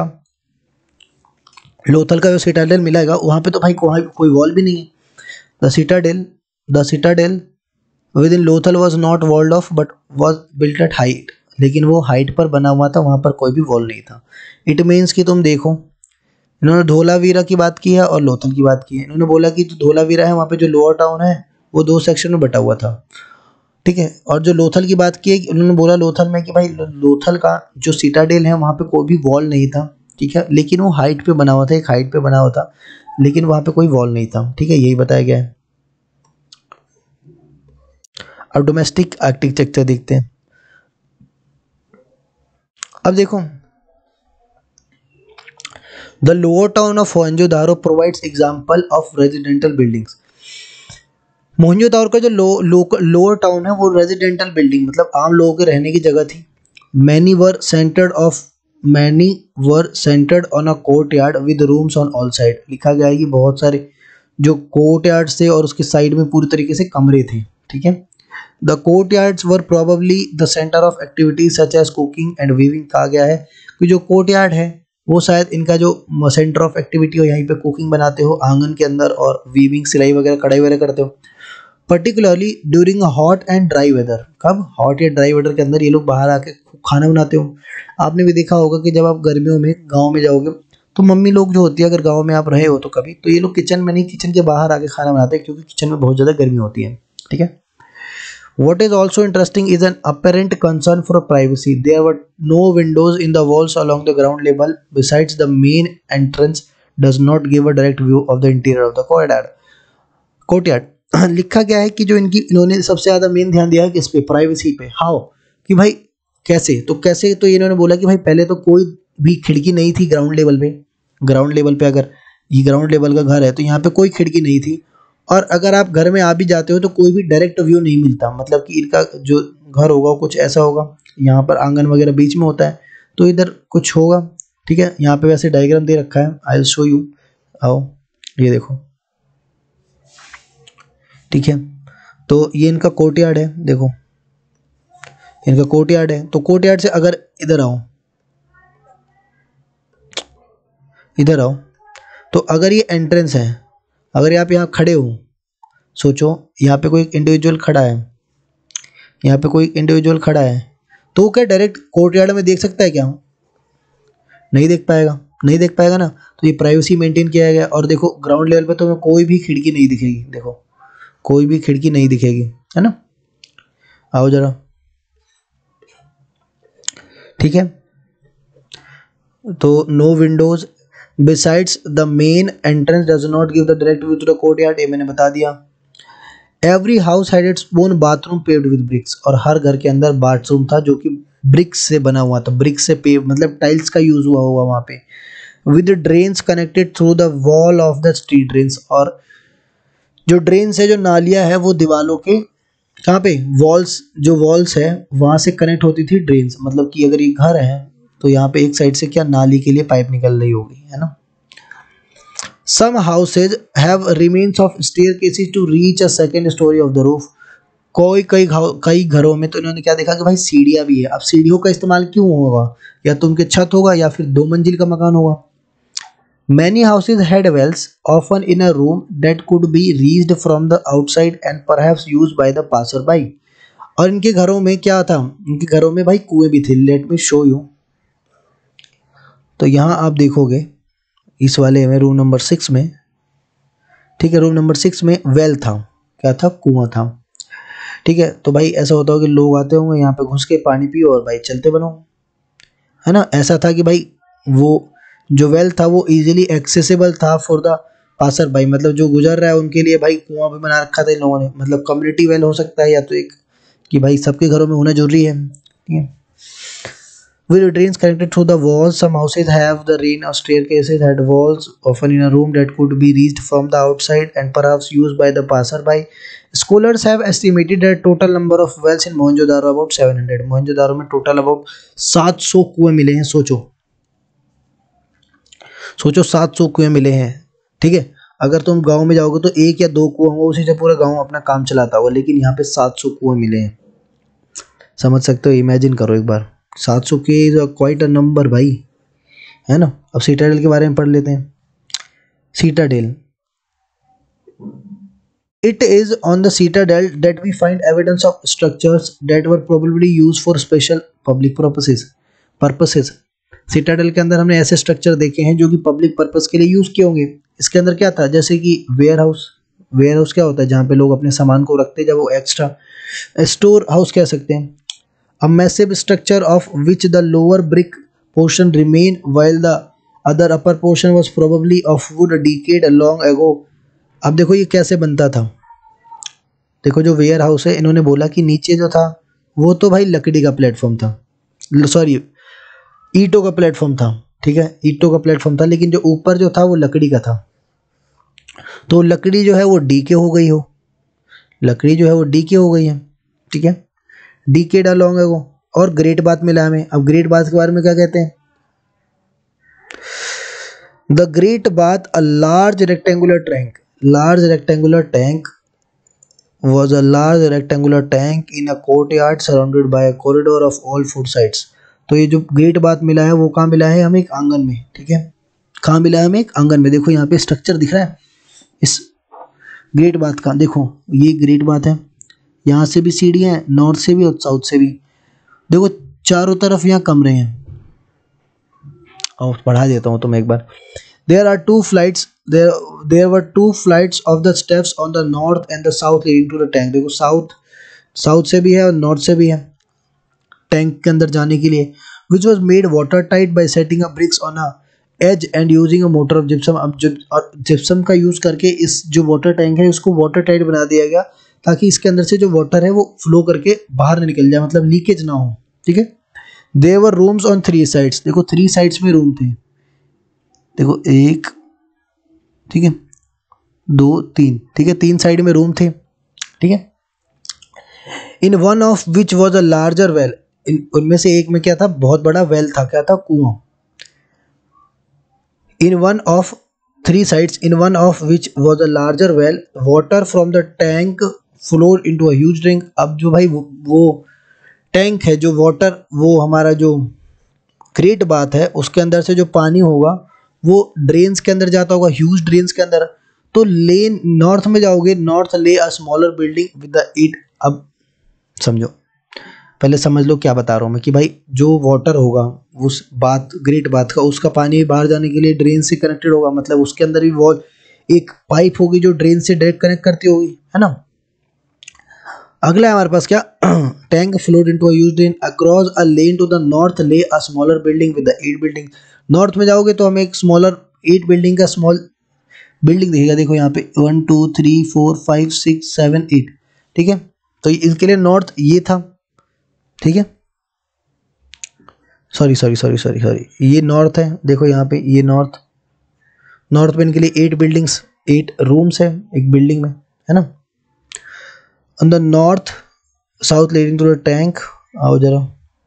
Speaker 1: लोथल का जो सीटाडेल मिलेगा वहाँ पे तो भाई कोई वॉल भी नहीं है। The citadel within Lothal was not walled off but was built at height, लेकिन वो हाइट पर बना हुआ था, वहाँ पर कोई भी वॉल नहीं था। इट मीन्स कि तुम देखो इन्होंने धोलावीरा की बात की है और लोथल की बात की है। इन्होंने बोला कि जो धोलावीरा है वहाँ पे जो लोअर टाउन है वो 2 सेक्शन में बटा हुआ था, ठीक है। और जो लोथल की बात की है, उन्होंने बोला लोथल में कि भाई लोथल का जो सिटाडेल है वहाँ पे कोई भी वॉल नहीं था, ठीक है, लेकिन वो हाइट पे बना हुआ था, एक हाइट पे बना हुआ था, लेकिन वहाँ पे कोई वॉल नहीं था, ठीक है, यही बताया गया है। अब डोमेस्टिक आर्किटेक्चर देखते हैं। अब देखो, the lower town of Mohenjodaro provides example of residential buildings. Mohenjodaro का जो लोअर टाउन है वो रेजिडेंटल बिल्डिंग मतलब आम लोगों के रहने की जगह थी। Many were centred on a courtyard with rooms on all side. लिखा गया है कि बहुत सारे जो कोर्ट यार्ड थे और उसके साइड में पूरी तरीके से कमरे थे, ठीक है। The courtyards were probably the centre of activities such as cooking and weaving. कहा गया है कि जो कोर्ट यार्ड है वो शायद इनका जो सेंटर ऑफ एक्टिविटी हो, यहीं पे कुकिंग बनाते हो आंगन के अंदर और वीविंग सिलाई वगैरह कढ़ाई वगैरह करते हो, particularly during hot and dry weather. कब? हॉट या ड्राई वेदर के अंदर ये लोग बाहर आके खाना बनाते हो। आपने भी देखा होगा कि जब आप गर्मियों में गांव में जाओगे तो मम्मी लोग जो होती है, अगर गांव में आप रहे हो तो कभी, तो ये लोग किचन में नहीं, किचन के बाहर आके खाना बनाते हैं क्योंकि किचन में बहुत ज़्यादा गर्मी होती है, ठीक है। What is also interesting is an apparent concern for privacy. There were no windows in the walls along the ground level. Besides, the main entrance does not give a direct view of the interior of the courtyard. लिखा गया है कि जो इन्होंने सबसे ज़्यादा main ध्यान दिया है किस पे? प्राइवेसी पे। हाउ? कि भाई कैसे? तो कैसे, तो इन्होंने बोला कि भाई पहले तो कोई भी खिड़की नहीं थी ग्राउंड लेवल पे। ग्राउंड लेवल पे अगर ये ग्राउंड लेवल का घर है तो यहाँ पे कोई खिड़की नहीं थी, और अगर आप घर में आ भी जाते हो तो कोई भी डायरेक्ट व्यू नहीं मिलता। मतलब कि इनका जो घर होगा कुछ ऐसा होगा, यहाँ पर आंगन वगैरह बीच में होता है तो इधर कुछ होगा, ठीक है। यहाँ पे वैसे डायग्राम दे रखा है, आई विल शो यू। आओ ये देखो, ठीक है। तो ये इनका कोर्टयार्ड है, देखो इनका कोर्टयार्ड है। तो कोर्टयार्ड से अगर इधर आओ, इधर आओ, तो अगर ये एंट्रेंस है, अगर आप यहाँ खड़े हो, सोचो यहाँ पे कोई इंडिविजुअल खड़ा है, यहाँ पे कोई इंडिविजुअल खड़ा है, तो वो क्या डायरेक्ट कोर्टयार्ड में देख सकता है क्या? नहीं देख पाएगा, नहीं देख पाएगा ना। तो ये प्राइवेसी मेंटेन किया गया। और देखो ग्राउंड लेवल पे तो हमें कोई भी खिड़की नहीं दिखेगी, देखो कोई भी खिड़की नहीं दिखेगी, है ना। आओ जरा, ठीक है। तो no windows besides the main entrance does not give the direct view to the courtyard, ये मैंने बता दिया। Every house had its own bathroom paved with bricks. और हर घर के अंदर बाथरूम था जो कि ब्रिक्स से बना हुआ था, ब्रिक्स से पेव मतलब टाइल्स का यूज हुआ होगा वहाँ पे। With drains connected through the wall of the street drains. और जो ड्रेन्स है, जो नालियाँ है, वो दीवालों के कहाँ पे? वॉल्स, जो वॉल्स है वहाँ से कनेक्ट होती थी ड्रेन्स। मतलब कि अगर ये घर है तो यहाँ पे एक साइड से क्या नाली के लिए पाइप निकल रही होगी, है ना। Some houses have remains of staircases to reach a second story of the roof. कई घरों में तो इन्होंने क्या देखा कि भाई सीढ़ियाँ भी है। अब सीढ़ियों का इस्तेमाल क्यों होगा? या तो उनके छत होगा या फिर 2 मंजिल का मकान होगा। Many houses had wells, often in a room that could be reached from the outside and perhaps used by the passerby. और इनके घरों में क्या था? इनके घरों में भाई कुएं भी थे। Let me show you. तो यहाँ आप देखोगे इस वाले में रूम नंबर 6 में, ठीक है, रूम नंबर 6 में वेल था, क्या था? कुआं था, ठीक है। तो भाई ऐसा होता हो कि लोग आते होंगे यहाँ पे घुस के पानी पियो और भाई चलते बनो, है ना। ऐसा था कि भाई वो जो वेल था वो इजीली एक्सेसिबल था फॉर द पासर भाई, मतलब जो गुजर रहा है उनके लिए भाई कुआं भी बना रखा था इन लोगों ने। मतलब कम्युनिटी वेल हो सकता है या तो एक कि भाई सबके घरों में होना जरूरी है, ठीक है। With drains connected through the walls, some houses have the rain or staircases had walls, often in a room that could be reached from the outside and perhaps used by the passerby. Scholars have estimated that total number of wells in Mohenjo-daro about 700. Mohenjo-daro में total about 700 कुएं मिले हैं। सोचो सोचो 700 कुएं मिले हैं, ठीक है। अगर तुम गांव में जाओगे तो 1 या 2 कुआं होगा, उसी से पूरा गांव अपना काम चलाता होगा, लेकिन यहाँ पे 700 कुएं मिले हैं। समझ सकते हो? इमेजिन करो एक बार, 700 के इज क्वाइट अ नंबर भाई, है ना। अब सीटाडेल के बारे में पढ़ लेते हैं। Citadel, it is on the citadel that we find evidence of structures that were probably used for special public purposes. Citadel के अंदर हमने ऐसे स्ट्रक्चर देखे हैं जो कि पब्लिक पर्पस के लिए यूज किए होंगे। इसके अंदर क्या था, जैसे कि वेयर हाउस। वेयर हाउस क्या होता है, जहाँ पे लोग अपने सामान को रखते हैं जब वो एक्स्ट्रा, स्टोर हाउस कह सकते हैं। A massive structure of which the lower brick portion remain while the other upper portion was probably of wood decayed long ago. अब देखो ये कैसे बनता था। देखो जो वेयर हाउस है, इन्होंने बोला कि नीचे जो था वो तो भाई लकड़ी का प्लेटफॉर्म था, सॉरी ईंटों का प्लेटफॉर्म था, ठीक है, ईंटों का प्लेटफॉर्म था, लेकिन जो ऊपर जो था वो लकड़ी का था। तो लकड़ी जो है वो डीके हो गई हो, लकड़ी जो है वो डीके हो गई है, ठीक है, डीके डालोगे वो। और ग्रेट बात मिला हमें। अब ग्रेट बात के बारे में क्या कहते हैं, the great bath a large rectangular tank, large rectangular tank was a large rectangular tank in a courtyard surrounded by a corridor of all four sides। तो ये जो ग्रेट बात मिला है वो कहाँ मिला है हमें, एक आंगन में, ठीक है, कहाँ मिला है हमें, एक आंगन में। देखो यहाँ पे स्ट्रक्चर दिख रहा है इस ग्रेट बात का, देखो ये ग्रेट बात है, यहाँ से भी सीढ़ियाँ हैं, नॉर्थ से भी और साउथ से भी। देखो चारों तरफ यहाँ कमरे हैं, और पढ़ा देता हूँ तुम्हें एक बार। There are two flights. There were two flights of the steps on the north and the south leading to the tank। देखो साउथ से भी है और नॉर्थ से भी है टैंक के अंदर जाने के लिए। Which was made watertight by setting up bricks on a edge and using a motor of gypsum। अब जिप्सम का यूज करके इस जो वाटर टैंक है उसको वाटर टाइट बना दिया गया, ताकि इसके अंदर से जो वाटर है वो फ्लो करके बाहर निकल जाए, मतलब लीकेज ना हो, ठीक है। There were rooms on three sides। देखो 3 साइड्स में रूम थे, देखो 1, ठीक है, 2, 3, ठीक है, 3 साइड में रूम थे, ठीक है। In one of which was a larger well, उनमें से एक में क्या था, बहुत बड़ा वेल था, क्या था, कुआं। In one of 3 sides in one of which was a larger well, water from the tank flowed into a huge drink. अब जो भाई वो टैंक है, जो वाटर, वो हमारा जो ग्रेट बात है उसके अंदर से जो पानी होगा वो ड्रेन्स के अंदर जाता होगा, ह्यूज ड्रेन्स के अंदर। तो लेन नॉर्थ में जाओगे, north lay a smaller building with the eight. अब समझो, पहले समझ लो क्या बता रहा हूँ मैं, कि भाई जो वाटर होगा उस बात ग्रेट बात का, उसका पानी बाहर जाने के लिए ड्रेन से कनेक्टेड होगा, मतलब उसके अंदर भी वॉल एक पाइप होगी जो ड्रेन से डायरेक्ट कनेक्ट करती होगी, है ना। अगला है हमारे पास क्या, tank flowed into a huge drain across a lane to the north lay a smaller building with the 8 building. North में जाओगे तो हमें एक स्मॉलर 8 बिल्डिंग का स्मॉल बिल्डिंग दिखेगा। देखो यहाँ पे 1 2 3 4 5 6 7 8, ठीक है। तो इसके लिए नॉर्थ ये था, ठीक है, सॉरी ये नॉर्थ है। देखो यहाँ पे ये नॉर्थ में इनके लिए 8 बिल्डिंग्स, 8 रूम्स है एक बिल्डिंग में, है ना। On the north south leading to the tank, आओ जरा,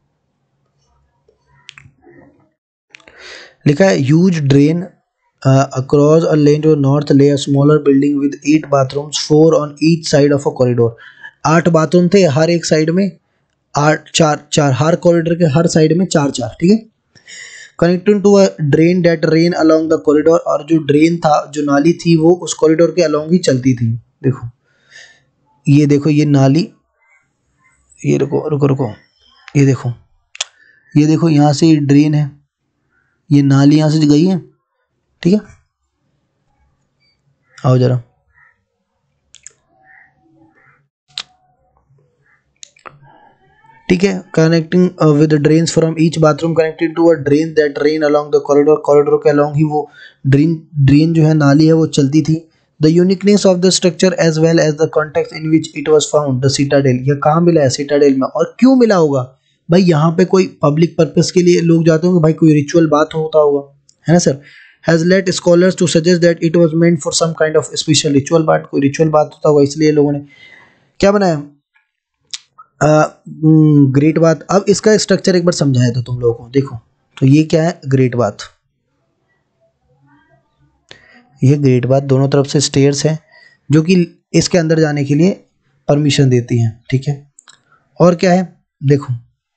Speaker 1: लिखा है huge drain across a lane to north lay a smaller building with 8 bathrooms 4 on each side of a corridor. 8 bathroom थे हर एक साइड में, 4 हर कॉरिडोर के हर साइड में 4, ठीक है। Connecting to a drain that ran along the corridor, और जो ड्रेन था, जो नाली थी, वो उस कॉरिडोर के अलोंग ही चलती थी। देखो ये नाली, ये रुको, ये देखो यहाँ से ये ड्रेन है, ये नाली यहाँ से गई है, ठीक है। आओ जरा, ठीक है। Connecting with drains from each bathroom connected to a drain that drain along the corridor, corridor के अलोंग ही वो ड्रेन जो है, नाली है, वो चलती थी। The uniqueness of the structure as well as the context in which it was found the citadel. यह कहाँ मिला है, सिटाडेल में। और क्यों मिला होगा भाई, यहाँ पे कोई पब्लिक पर्पस के लिए लोग जाते होंगे भाई, कोई रिचुअल बात होता होगा, है ना sir. Has led scholars to suggest that it was meant for some kind of special ritual बात, कोई रिचुअल बात होता होगा, इसलिए लोगों ने क्या बनाया, ग्रेट बात। अब इसका स्ट्रक्चर एक बार समझाया तो तुम लोगों को, देखो तो ये क्या है, ग्रेट बात, ये ग्रेट बात, दोनों तरफ से स्टेयर्स हैं जो कि इसके अंदर जाने के लिए परमिशन देती हैं, ठीक है। और क्या है, देखो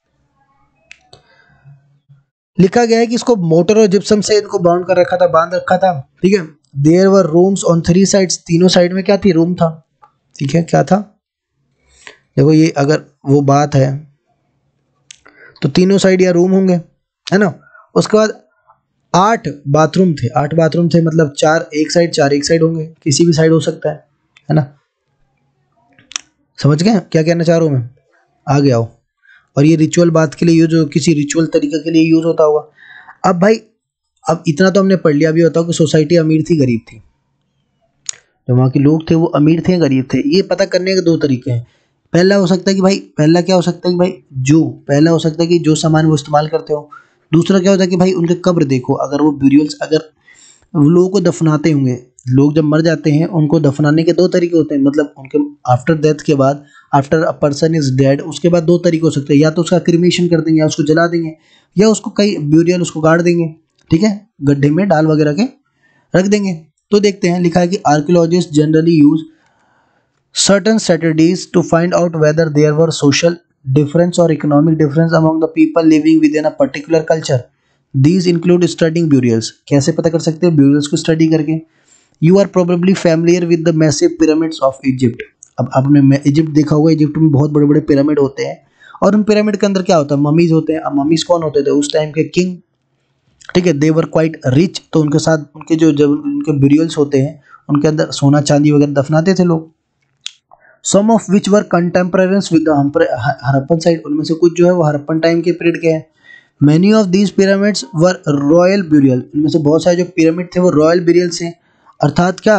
Speaker 1: लिखा गया है कि इसको मोटर और जिप्सम से इनको बाउंड कर रखा था, बांध रखा था, ठीक है। There were rooms on 3 sides, तीनों साइड में क्या थी, रूम था, ठीक है। क्या था, देखो ये अगर वो बात है तो तीनों साइड या रूम होंगे, है ना। उसके बाद 8 बाथरूम थे, 8 बाथरूम थे मतलब 4 एक साइड होंगे, किसी भी साइड हो सकता है ना। समझ गए क्या कहना चाह रहा हूँ मैं? आगे आओ। और ये रिचुअल बात के लिए यूज, किसी रिचुअल तरीके के लिए यूज होता होगा। अब भाई, अब इतना तो हमने पढ़ लिया, अभी बताओ कि सोसाइटी अमीर थी गरीब थी? जो वहाँ के लोग थे वो अमीर थे गरीब थे, ये पता करने के दो तरीके हैं। पहला हो सकता है कि भाई, पहला क्या हो सकता है कि भाई, जो पहला हो सकता है कि जो सामान वो इस्तेमाल करते हो। दूसरा क्या होता है कि भाई उनके कब्र देखो, अगर वो ब्यूरियल्स, अगर वो लोगों को दफनाते होंगे, लोग जब मर जाते हैं उनको दफनाने के दो तरीके होते हैं, मतलब उनके आफ्टर डेथ के बाद, after a person is dead, उसके बाद दो तरीके हो सकते हैं, या तो उसका क्रिमेशन कर देंगे या उसको जला देंगे, या उसको कई ब्यूरियल उसको गाड़ देंगे, ठीक है, गड्ढे में डाल वगैरह के रख देंगे। तो देखते हैं, लिखा है कि archaeologists generally use certain strategies to find out whether there were social difference or economic difference among the people living within a particular culture. These include studying burials. कैसे पता कर सकते हैं? burials को स्टडी करके। You are probably familiar with the massive pyramids of Egypt. अब आपने Egypt देखा होगा, इजिप्ट में बहुत बड़े बड़े पिरामिड होते हैं, और उन पिरामिड के अंदर क्या होता है? ममीज होते हैं। अब ममीज कौन होते थे? उस टाइम के किंग, ठीक है। दे वर क्वाइट रिच, तो उनके साथ उनके जो जब उनके ब्यूरियल्स होते हैं उनके अंदर सोना चांदी वगैरह दफनाते थे लोग। Some of which were contemporaries with the Harappan side, उनमें से कुछ जो है वो हरप्पन टाइम के पीरियड के हैं। Many of these pyramids were royal burial, इनमें से बहुत सारे जो पिरामिड थे वो रॉयल ब्यूरियल्स हैं। अर्थात क्या?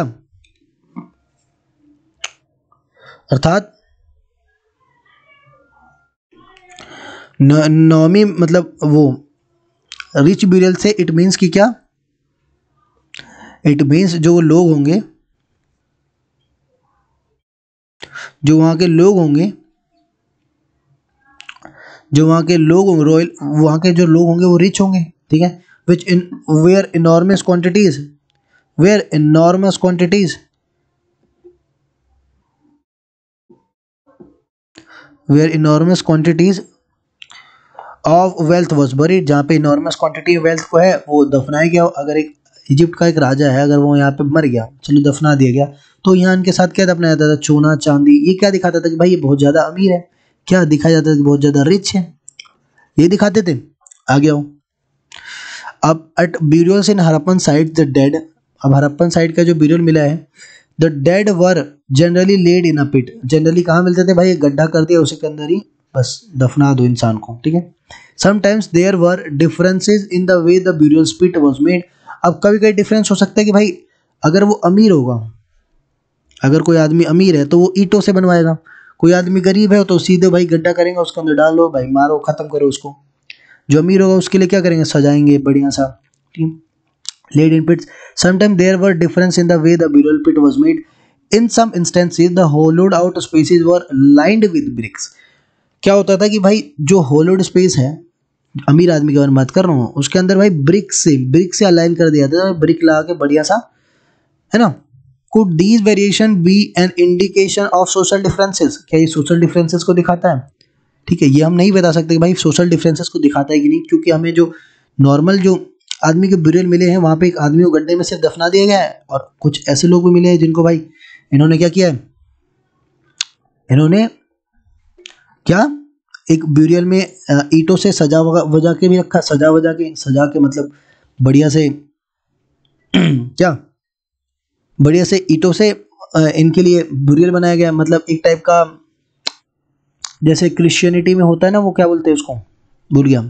Speaker 1: अर्थात नॉमी, मतलब वो रिच ब्यूरियल से इट मीन्स कि क्या? इट मीन्स जो लोग होंगे, जो वहाँ के लोग होंगे, जो वहाँ के लोग होंगे रॉयल, वहाँ के जो लोग होंगे वो रिच होंगे, ठीक है। Which in where enormous quantities, where enormous quantities, where enormous quantities of wealth was buried, जहाँ पे इनॉर्मस क्वांटिटी ऑफ वेल्थ को है वो दफनाया गया। अगर एक इजिप्ट का एक राजा है, अगर वो यहाँ पे मर गया, चलो दफना दिया गया, तो यहाँ इनके साथ क्या दफनाया जाता था? सोना चांदी। ये क्या दिखाता था? कि भाई ये बहुत ज़्यादा अमीर है। क्या दिखाया जाता था? कि बहुत ज़्यादा रिच है, ये दिखाते थे। आगे आओ। अब at burials in Harappan site the dead, अब हरप्पन साइट का जो ब्यूरियल मिला है, the dead were generally laid in a pit, generally कहाँ मिलते थे भाई? एक गड्ढा कर दिया, उसी के अंदर ही बस दफना दो इंसान को, ठीक है। Sometimes there were differences in the way the burial pit was made. अब कभी कभी डिफरेंस हो सकता है कि भाई अगर वो अमीर होगा, अगर कोई आदमी अमीर है तो वो ईंटों से बनवाएगा, कोई आदमी गरीब है तो सीधे भाई गड्ढा करेंगे, उसके अंदर डाल लो भाई, मारो, खत्म करो उसको। जो अमीर होगा उसके लिए क्या करेंगे? सजाएंगे बढ़िया सा, ठीक। Laid in pits, sometime there were difference in the way the burial pit was made. In some instances the hollowed out spaces were lined with bricks. क्या होता था कि भाई जो होलोड स्पेस है, अमीर आदमी की अगर बात कर रहा हूँ, उसके अंदर भाई ब्रिक से अलाइन कर दिया था, ब्रिक लगा के बढ़िया सा, है ना। Could these variation be an indication of social differences? क्या ये सोशल डिफरेंसेस को दिखाता है? ठीक है, ये हम नहीं बता सकते कि भाई सोशल डिफरेंसेस को दिखाता है कि नहीं, क्योंकि हमें जो नॉर्मल जो आदमी के ब्यूरियल मिले हैं वहाँ पे एक आदमी को गड्ढे में सिर्फ दफना दिया गया है, और कुछ ऐसे लोग भी मिले हैं जिनको भाई इन्होंने क्या किया है, इन्होंने क्या एक ब्यूरियल में ईंटों से सजा वजा के भी रखा, सजा के मतलब बढ़िया से क्या, बढ़िया से ईंटों से इनके लिए ब्यूरियल बनाया गया। मतलब एक टाइप का, जैसे क्रिश्चियनिटी में होता है ना, वो क्या बोलते हैं उसको, भूल गया,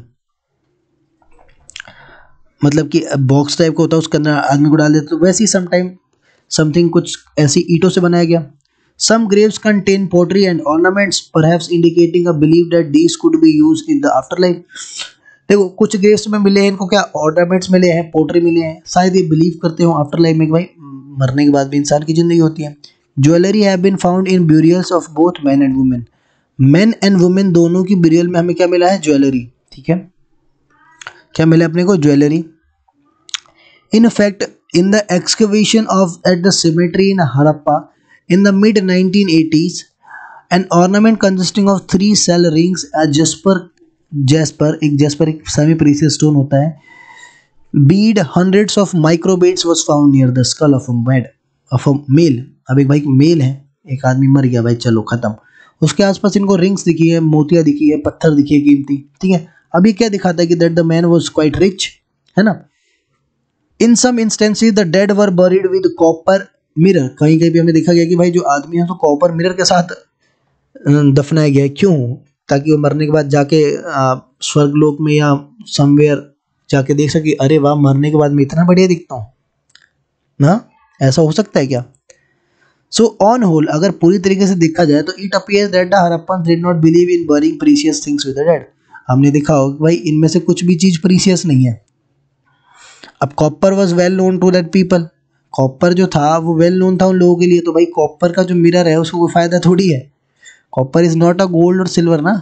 Speaker 1: मतलब कि बॉक्स टाइप का होता है, उसके अंदर आदमी को डाल देते, तो वैसे ही समथिंग कुछ ऐसी ईंटों से बनाया गया। Some graves contain pottery and ornaments, perhaps indicating a belief that these could be used in the afterlife. देखो कुछ ग्रेव्स में मिले हैं इनको क्या, ऑर्नामेंट्स मिले हैं, पोट्री मिले हैं, शायद ये बिलीव करते हो आफ्टर लाइफ में कि भाई मरने के बाद भी इंसान की जिंदगी होती है। Jewellery have been found in burials of both man and women, man and women दोनों की ब्यूरियल में हमें क्या मिला है? ज्वेलरी, ठीक है। क्या मिला अपने को? Jewellery. In fact in the excavation of at the cemetery in Harappa in the mid 1980s, an ornament consisting of 3 cell rings as jasper एक semi precious stone होता है, bead hundreds of micro beads was found near the skull of a male। अब एक भाई mail है, एक आदमी मर गया भाई, चलो खत्म, उसके आसपास इनको रिंग्स दिखी है, मोतिया दिखी है, पत्थर दिखी है कीमती, ठीक है। अब ये क्या दिखाता है कि that the man was quite rich, है ना। In some instances the dead were buried with copper mirror, कहीं कहीं भी हमें देखा गया कि भाई जो आदमी है तो कॉपर मिरर के साथ दफनाया गया है। क्यों? ताकि वो मरने के बाद जाके स्वर्गलोक में या समवेयर जाके देख सके, अरे वाह मरने के बाद मैं इतना बढ़िया दिखता हूँ ना। ऐसा हो सकता है क्या? सो ऑन होल अगर पूरी तरीके से देखा जाए तो it appears that the Harappan did not believe in burying precious things with the dead. हमने देखा होगा कि भाई इनमें से कुछ भी चीज प्रीशियस नहीं है। अब copper was well known to that people, copper जो था वो वेल नोन था उन लोगों के लिए, तो भाई कॉपर का जो मिरर है उसको कोई फायदा थोड़ी है। Copper is not a gold और सिल्वर ना।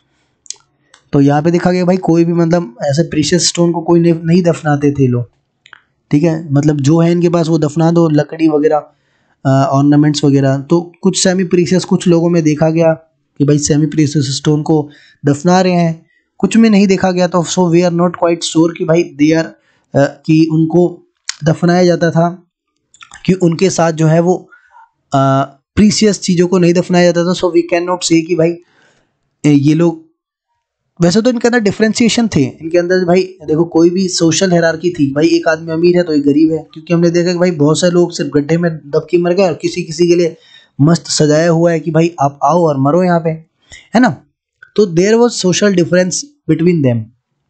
Speaker 1: तो यहाँ पे देखा गया भाई कोई भी मतलब ऐसे प्रीशियस स्टोन को कोई नहीं दफनाते थे लोग, ठीक है। मतलब जो है इनके पास वो दफना दो, लकड़ी वगैरह ऑर्नामेंट्स वगैरह। तो कुछ सेमी प्रीशियस कुछ लोगों में देखा गया कि भाई सेमी प्रीशियस स्टोन को दफना रहे हैं, कुछ में नहीं देखा गया। तो so we are not quite sure कि भाई दे आर कि उनको दफनाया जाता था, कि उनके साथ जो है वो प्रीशियस चीज़ों को नहीं दफनाया जाता था। सो वी कैन नॉट से कि भाई ये लोग, वैसे तो इनके अंदर डिफरेंशिएशन थे इनके अंदर। भाई देखो कोई भी सोशल हायरार्की थी, भाई एक आदमी अमीर है तो एक गरीब है, क्योंकि हमने देखा कि भाई बहुत सारे लोग सिर्फ गड्ढे में दब के मर गए और किसी किसी के लिए मस्त सजाया हुआ है कि भाई आप आओ और मरो यहाँ पे, है ना। तो there was social difference between them.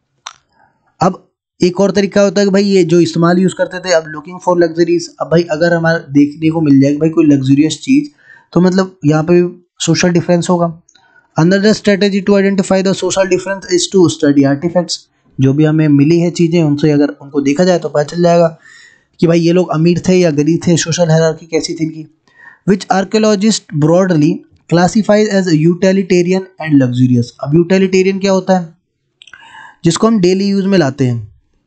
Speaker 1: अब एक और तरीका होता है कि भाई ये जो इस्तेमाल यूज़ करते थे, अब लुकिंग फॉर लग्जरीज। अब भाई अगर हमारा देखने को मिल जाए कि भाई कोई लग्जरियस चीज़, तो मतलब यहाँ पे सोशल डिफरेंस होगा। Another strategy to identify the social difference is to study artifacts। जो भी हमें मिली है चीज़ें उनसे अगर उनको देखा जाए तो पता चल जाएगा कि भाई ये लोग अमीर थे या गरीब थे, सोशल हायरार्की कैसी थी इनकी। Which archaeologists broadly classifies as utilitarian and luxurious। अब utilitarian क्या होता है? जिसको हम डेली यूज में लाते हैं,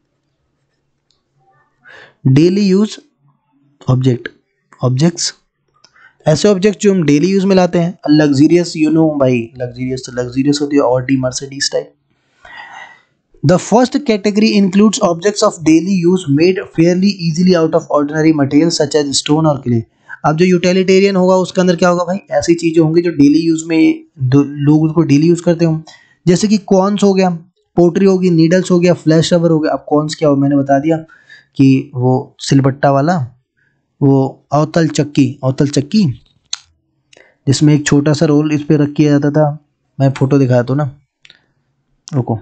Speaker 1: डेली यूज ऑब्जेक्ट, ऑब्जेक्ट्स, ऐसे ऑब्जेक्ट जो हम डेली यूज में लाते हैं। लग्जरियस यू नो भाई, लग्जरियस होती है Audi Mercedes type. The first category includes objects of daily use made fairly easily out of ordinary material such as stone और क्ले। अब जो यूटिलिटेरियन होगा उसके अंदर क्या होगा भाई, ऐसी चीजें होंगी जो डेली यूज में लोग उसको डेली यूज करते हों, जैसे कि कॉन्स हो गया, पोटरी होगी, नीडल्स हो गया, फ्लैश रबर हो गया। अब कॉन्स क्या हो, मैंने बता दिया कि वो सिलबट्टा वाला, वो अवतल चक्की जिसमें एक छोटा सा रोल इस पे रख किया जाता था। मैं फोटो दिखाया तो ना, रुको।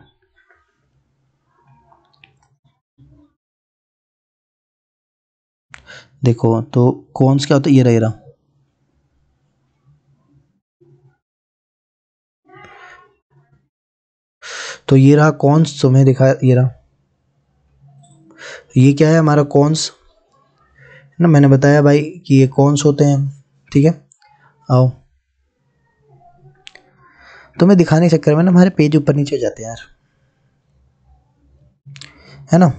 Speaker 1: देखो तो कॉन्स क्या होता है, ये रहा। तो ये रहा कॉन्स, तुम्हें दिखाया ये रहा। ये क्या है हमारा कॉन्स ना, मैंने बताया भाई कि ये कॉन्स होते हैं, ठीक है। आओ तुम्हें दिखाने के चक्कर में ना हमारे पेज ऊपर नीचे हो जाते हैं यार, है ना।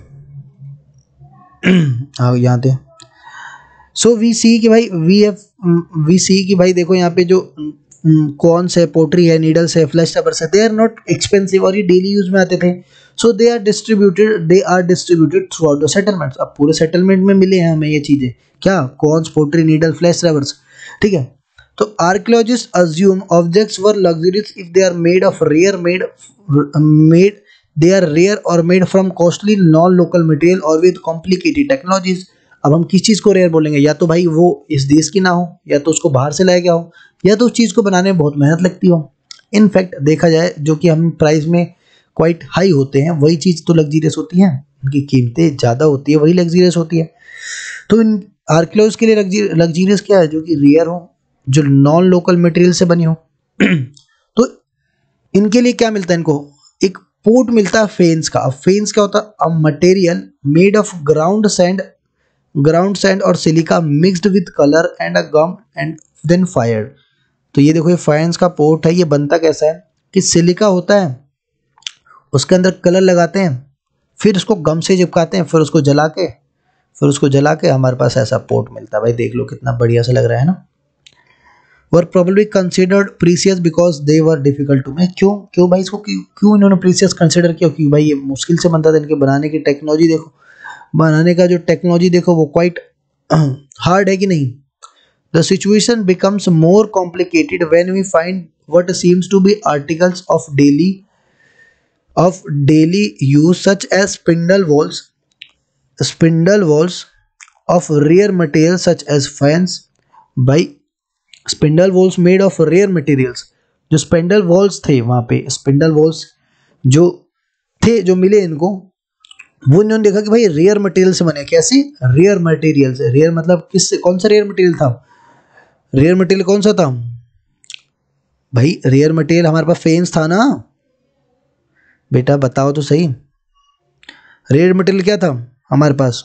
Speaker 1: आओ यहाँ पे। सो वी सी कि भाई वी सी कि भाई देखो यहाँ पे जो कॉन्स है, पोट्री है, नीडल्स है, फ्लैश रबर्स है, दे आर नॉट एक्सपेंसिव और ये डेली यूज में आते थे। So they are distributed throughout the settlements. अब पूरे सेटलमेंट में मिले हैं हमें ये चीजें, क्या, querns, pottery, needle, flesh rubbers, ठीक है। तो archaeologists assume objects were luxurious if they are made of made they are rare और made from costly non local material और विद कॉम्प्लिकेटेड टेक्नोलॉजीज। अब हम किस चीज़ को रेयर बोलेंगे, या तो भाई वो इस देश की ना हो, या तो उसको बाहर से लाया गया हो, या तो उस चीज़ को बनाने में बहुत मेहनत लगती हो। इनफैक्ट देखा जाए जो कि हम प्राइस में क्वाइट हाई होते हैं, वही चीज़ तो लग्जीरियस होती है, उनकी कीमतें ज़्यादा होती है, वही लग्जीरियस होती है। तो इन आर्कियोलॉजिस्ट के लिए लग्जीरियस क्या है, जो कि रेयर हो, जो नॉन लोकल मटेरियल से बनी हो। तो इनके लिए क्या मिलता है, इनको एक पोर्ट मिलता है फेन्स का। अब फेन्स क्या होता है, a material made of ground sand और silica mixed with colour and a gum and then fired. तो ये देखो ये फेन्स का पोर्ट है, ये बनता कैसा है कि सिलिका होता है, उसके अंदर कलर लगाते हैं, फिर उसको गम से चिपकाते हैं, फिर उसको जला के हमारे पास ऐसा पोर्ट मिलता है। भाई देख लो कितना बढ़िया सा लग रहा है ना। Were probably considered precious because they were difficult to make. क्यों भाई इसको क्यों इन्होंने प्रीसियस कंसिडर किया, क्योंकि भाई ये मुश्किल से बनता था, इनके बनाने की टेक्नोलॉजी देखो, बनाने का जो टेक्नोलॉजी देखो वो क्वाइट हार्ड है कि नहीं। The situation becomes more complicated when we find what seems to be articles of daily of daily use such as spindle walls of rare materials such as fans by spindle walls made of rare materials। जो spindle whorls थे वहाँ पे, spindle walls जो थे, जो मिले इनको, वो इन्होंने देखा कि भाई रेयर मटेरियल से बने। कैसे? रेयर मटेरियल से। रेयर मतलब किससे, कौन सा रेयर मटेरियल था? रेयर मटेरियल कौन सा था भाई? रेयर मटेरियल हमारे पास फेंस था ना बेटा, बताओ तो सही। रेयर मटेरियल क्या था हमारे पास?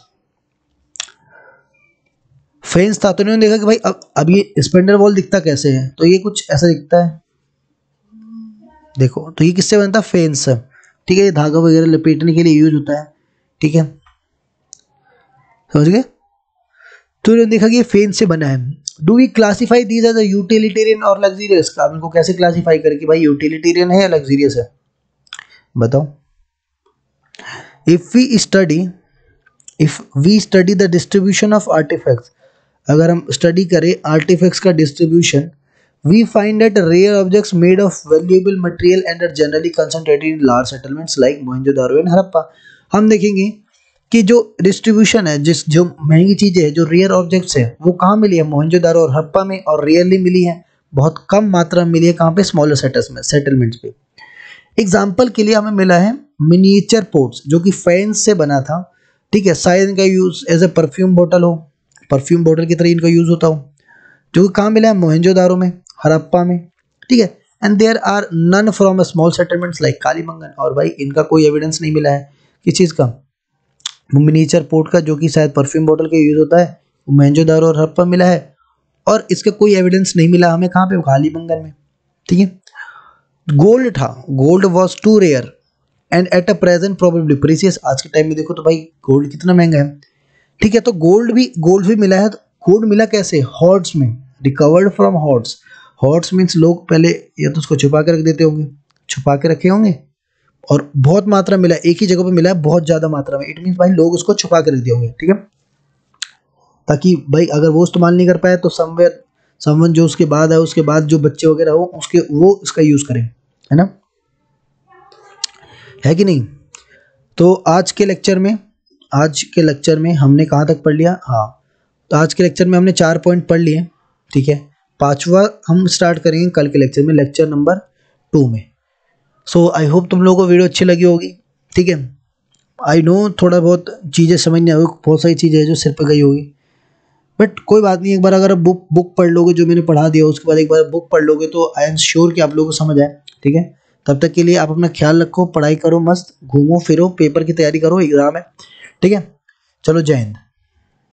Speaker 1: फेंस था। तो इन्होंने देखा कि भाई अब ये स्पिंडल वॉल दिखता कैसे है, तो ये कुछ ऐसा दिखता है, देखो। तो ये किससे बनता? फेंस से। ठीक है, ये धागा वगैरह लपेटने के लिए यूज होता है। ठीक है, समझ गए? तो इन्होंने देखा कि ये फेंस से बना है। Do we classify these as a utilitarian और लग्जरियस? आप इनको कैसे क्लासीफाई करें कि भाई यूटिलिटेरियन है या लग्जरियस है? बताओ। If we study the distribution of artefacts, अगर हम स्टडी करें आर्टिफैक्ट्स का distribution, we find that rare objects made of valuable material and are generally concentrated in large settlements like Mohenjodaro and Harappa. हम देखेंगे कि जो डिस्ट्रीब्यूशन है, जो महंगी चीज़ें हैं, जो रेयर ऑब्जेक्ट्स हैं, वो कहाँ मिली है? मोहनजोदारो और हड़प्पा में। और रेयरली मिली है, बहुत कम मात्रा में मिली है। कहाँ पे? स्मॉलर सेटलमेंट्स पे। एग्जाम्पल के लिए हमें मिला है मिनिएचर पोर्ट्स, जो कि फैंस से बना था। ठीक है, शायद इनका यूज एज ए परफ्यूम बोतल हो, परफ्यूम बोतल की तरह इनका यूज होता हो, जो कि कहाँ मिला है? मोहनजोदारो में, हड़प्पा में। ठीक है, and there are none from small settlements like Kalibangan. और भाई इनका कोई एविडेंस नहीं मिला है किस चीज़ का? मिनिएचर पोर्ट का, जो कि शायद परफ्यूम बोतल के यूज होता है, वो मोहनजोदारो और हड़प्पा मिला है। और इसका कोई एविडेंस नहीं मिला हमें कहाँ पे? कालीबंगन में। ठीक है, गोल्ड था, gold was too rare and at a present probably precious. आज के टाइम में देखो तो भाई गोल्ड कितना महंगा है। ठीक है, तो गोल्ड भी मिला है। तो गोल्ड मिला कैसे? हॉर्ड्स में, recovered from hoards. Hoards means लोग पहले या तो उसको छुपा के रख देते होंगे, छुपा के रखे होंगे, और बहुत मात्रा मिला है, एक ही जगह पे मिला है बहुत ज़्यादा मात्रा में। इट मीन्स भाई लोग उसको छुपा के रख दिए होंगे। ठीक है, ताकि भाई अगर वो इस्तेमाल नहीं कर पाए तो समवन जो उसके बाद है, उसके बाद जो बच्चे वगैरह हो, वो इसका यूज़ करें, है ना? है कि नहीं? तो आज के लेक्चर में हमने कहाँ तक पढ़ लिया? हाँ, तो आज के लेक्चर में हमने 4 पॉइंट पढ़ लिए। ठीक है, 5वां हम स्टार्ट करेंगे कल के लेक्चर में, लेक्चर नंबर 2 में। सो आई होप तुम लोगों को वीडियो अच्छी लगी होगी। ठीक है, आई नो थोड़ा बहुत चीज़ें समझ नहीं आई, बहुत सारी चीज़ें हैं जो सिर पे गई होगी, बट कोई बात नहीं। एक बार अगर आप बुक पढ़ लोगे, जो मैंने पढ़ा दिया, उसके बाद एक बार बुक पढ़ लोगे, तो आई एम श्योर कि आप लोगों को समझ आए। ठीक है, तब तक के लिए आप अपना ख्याल रखो, पढ़ाई करो, मस्त घूमो फिरो, पेपर की तैयारी करो, एग्जाम है। ठीक है, चलो, जय हिंद।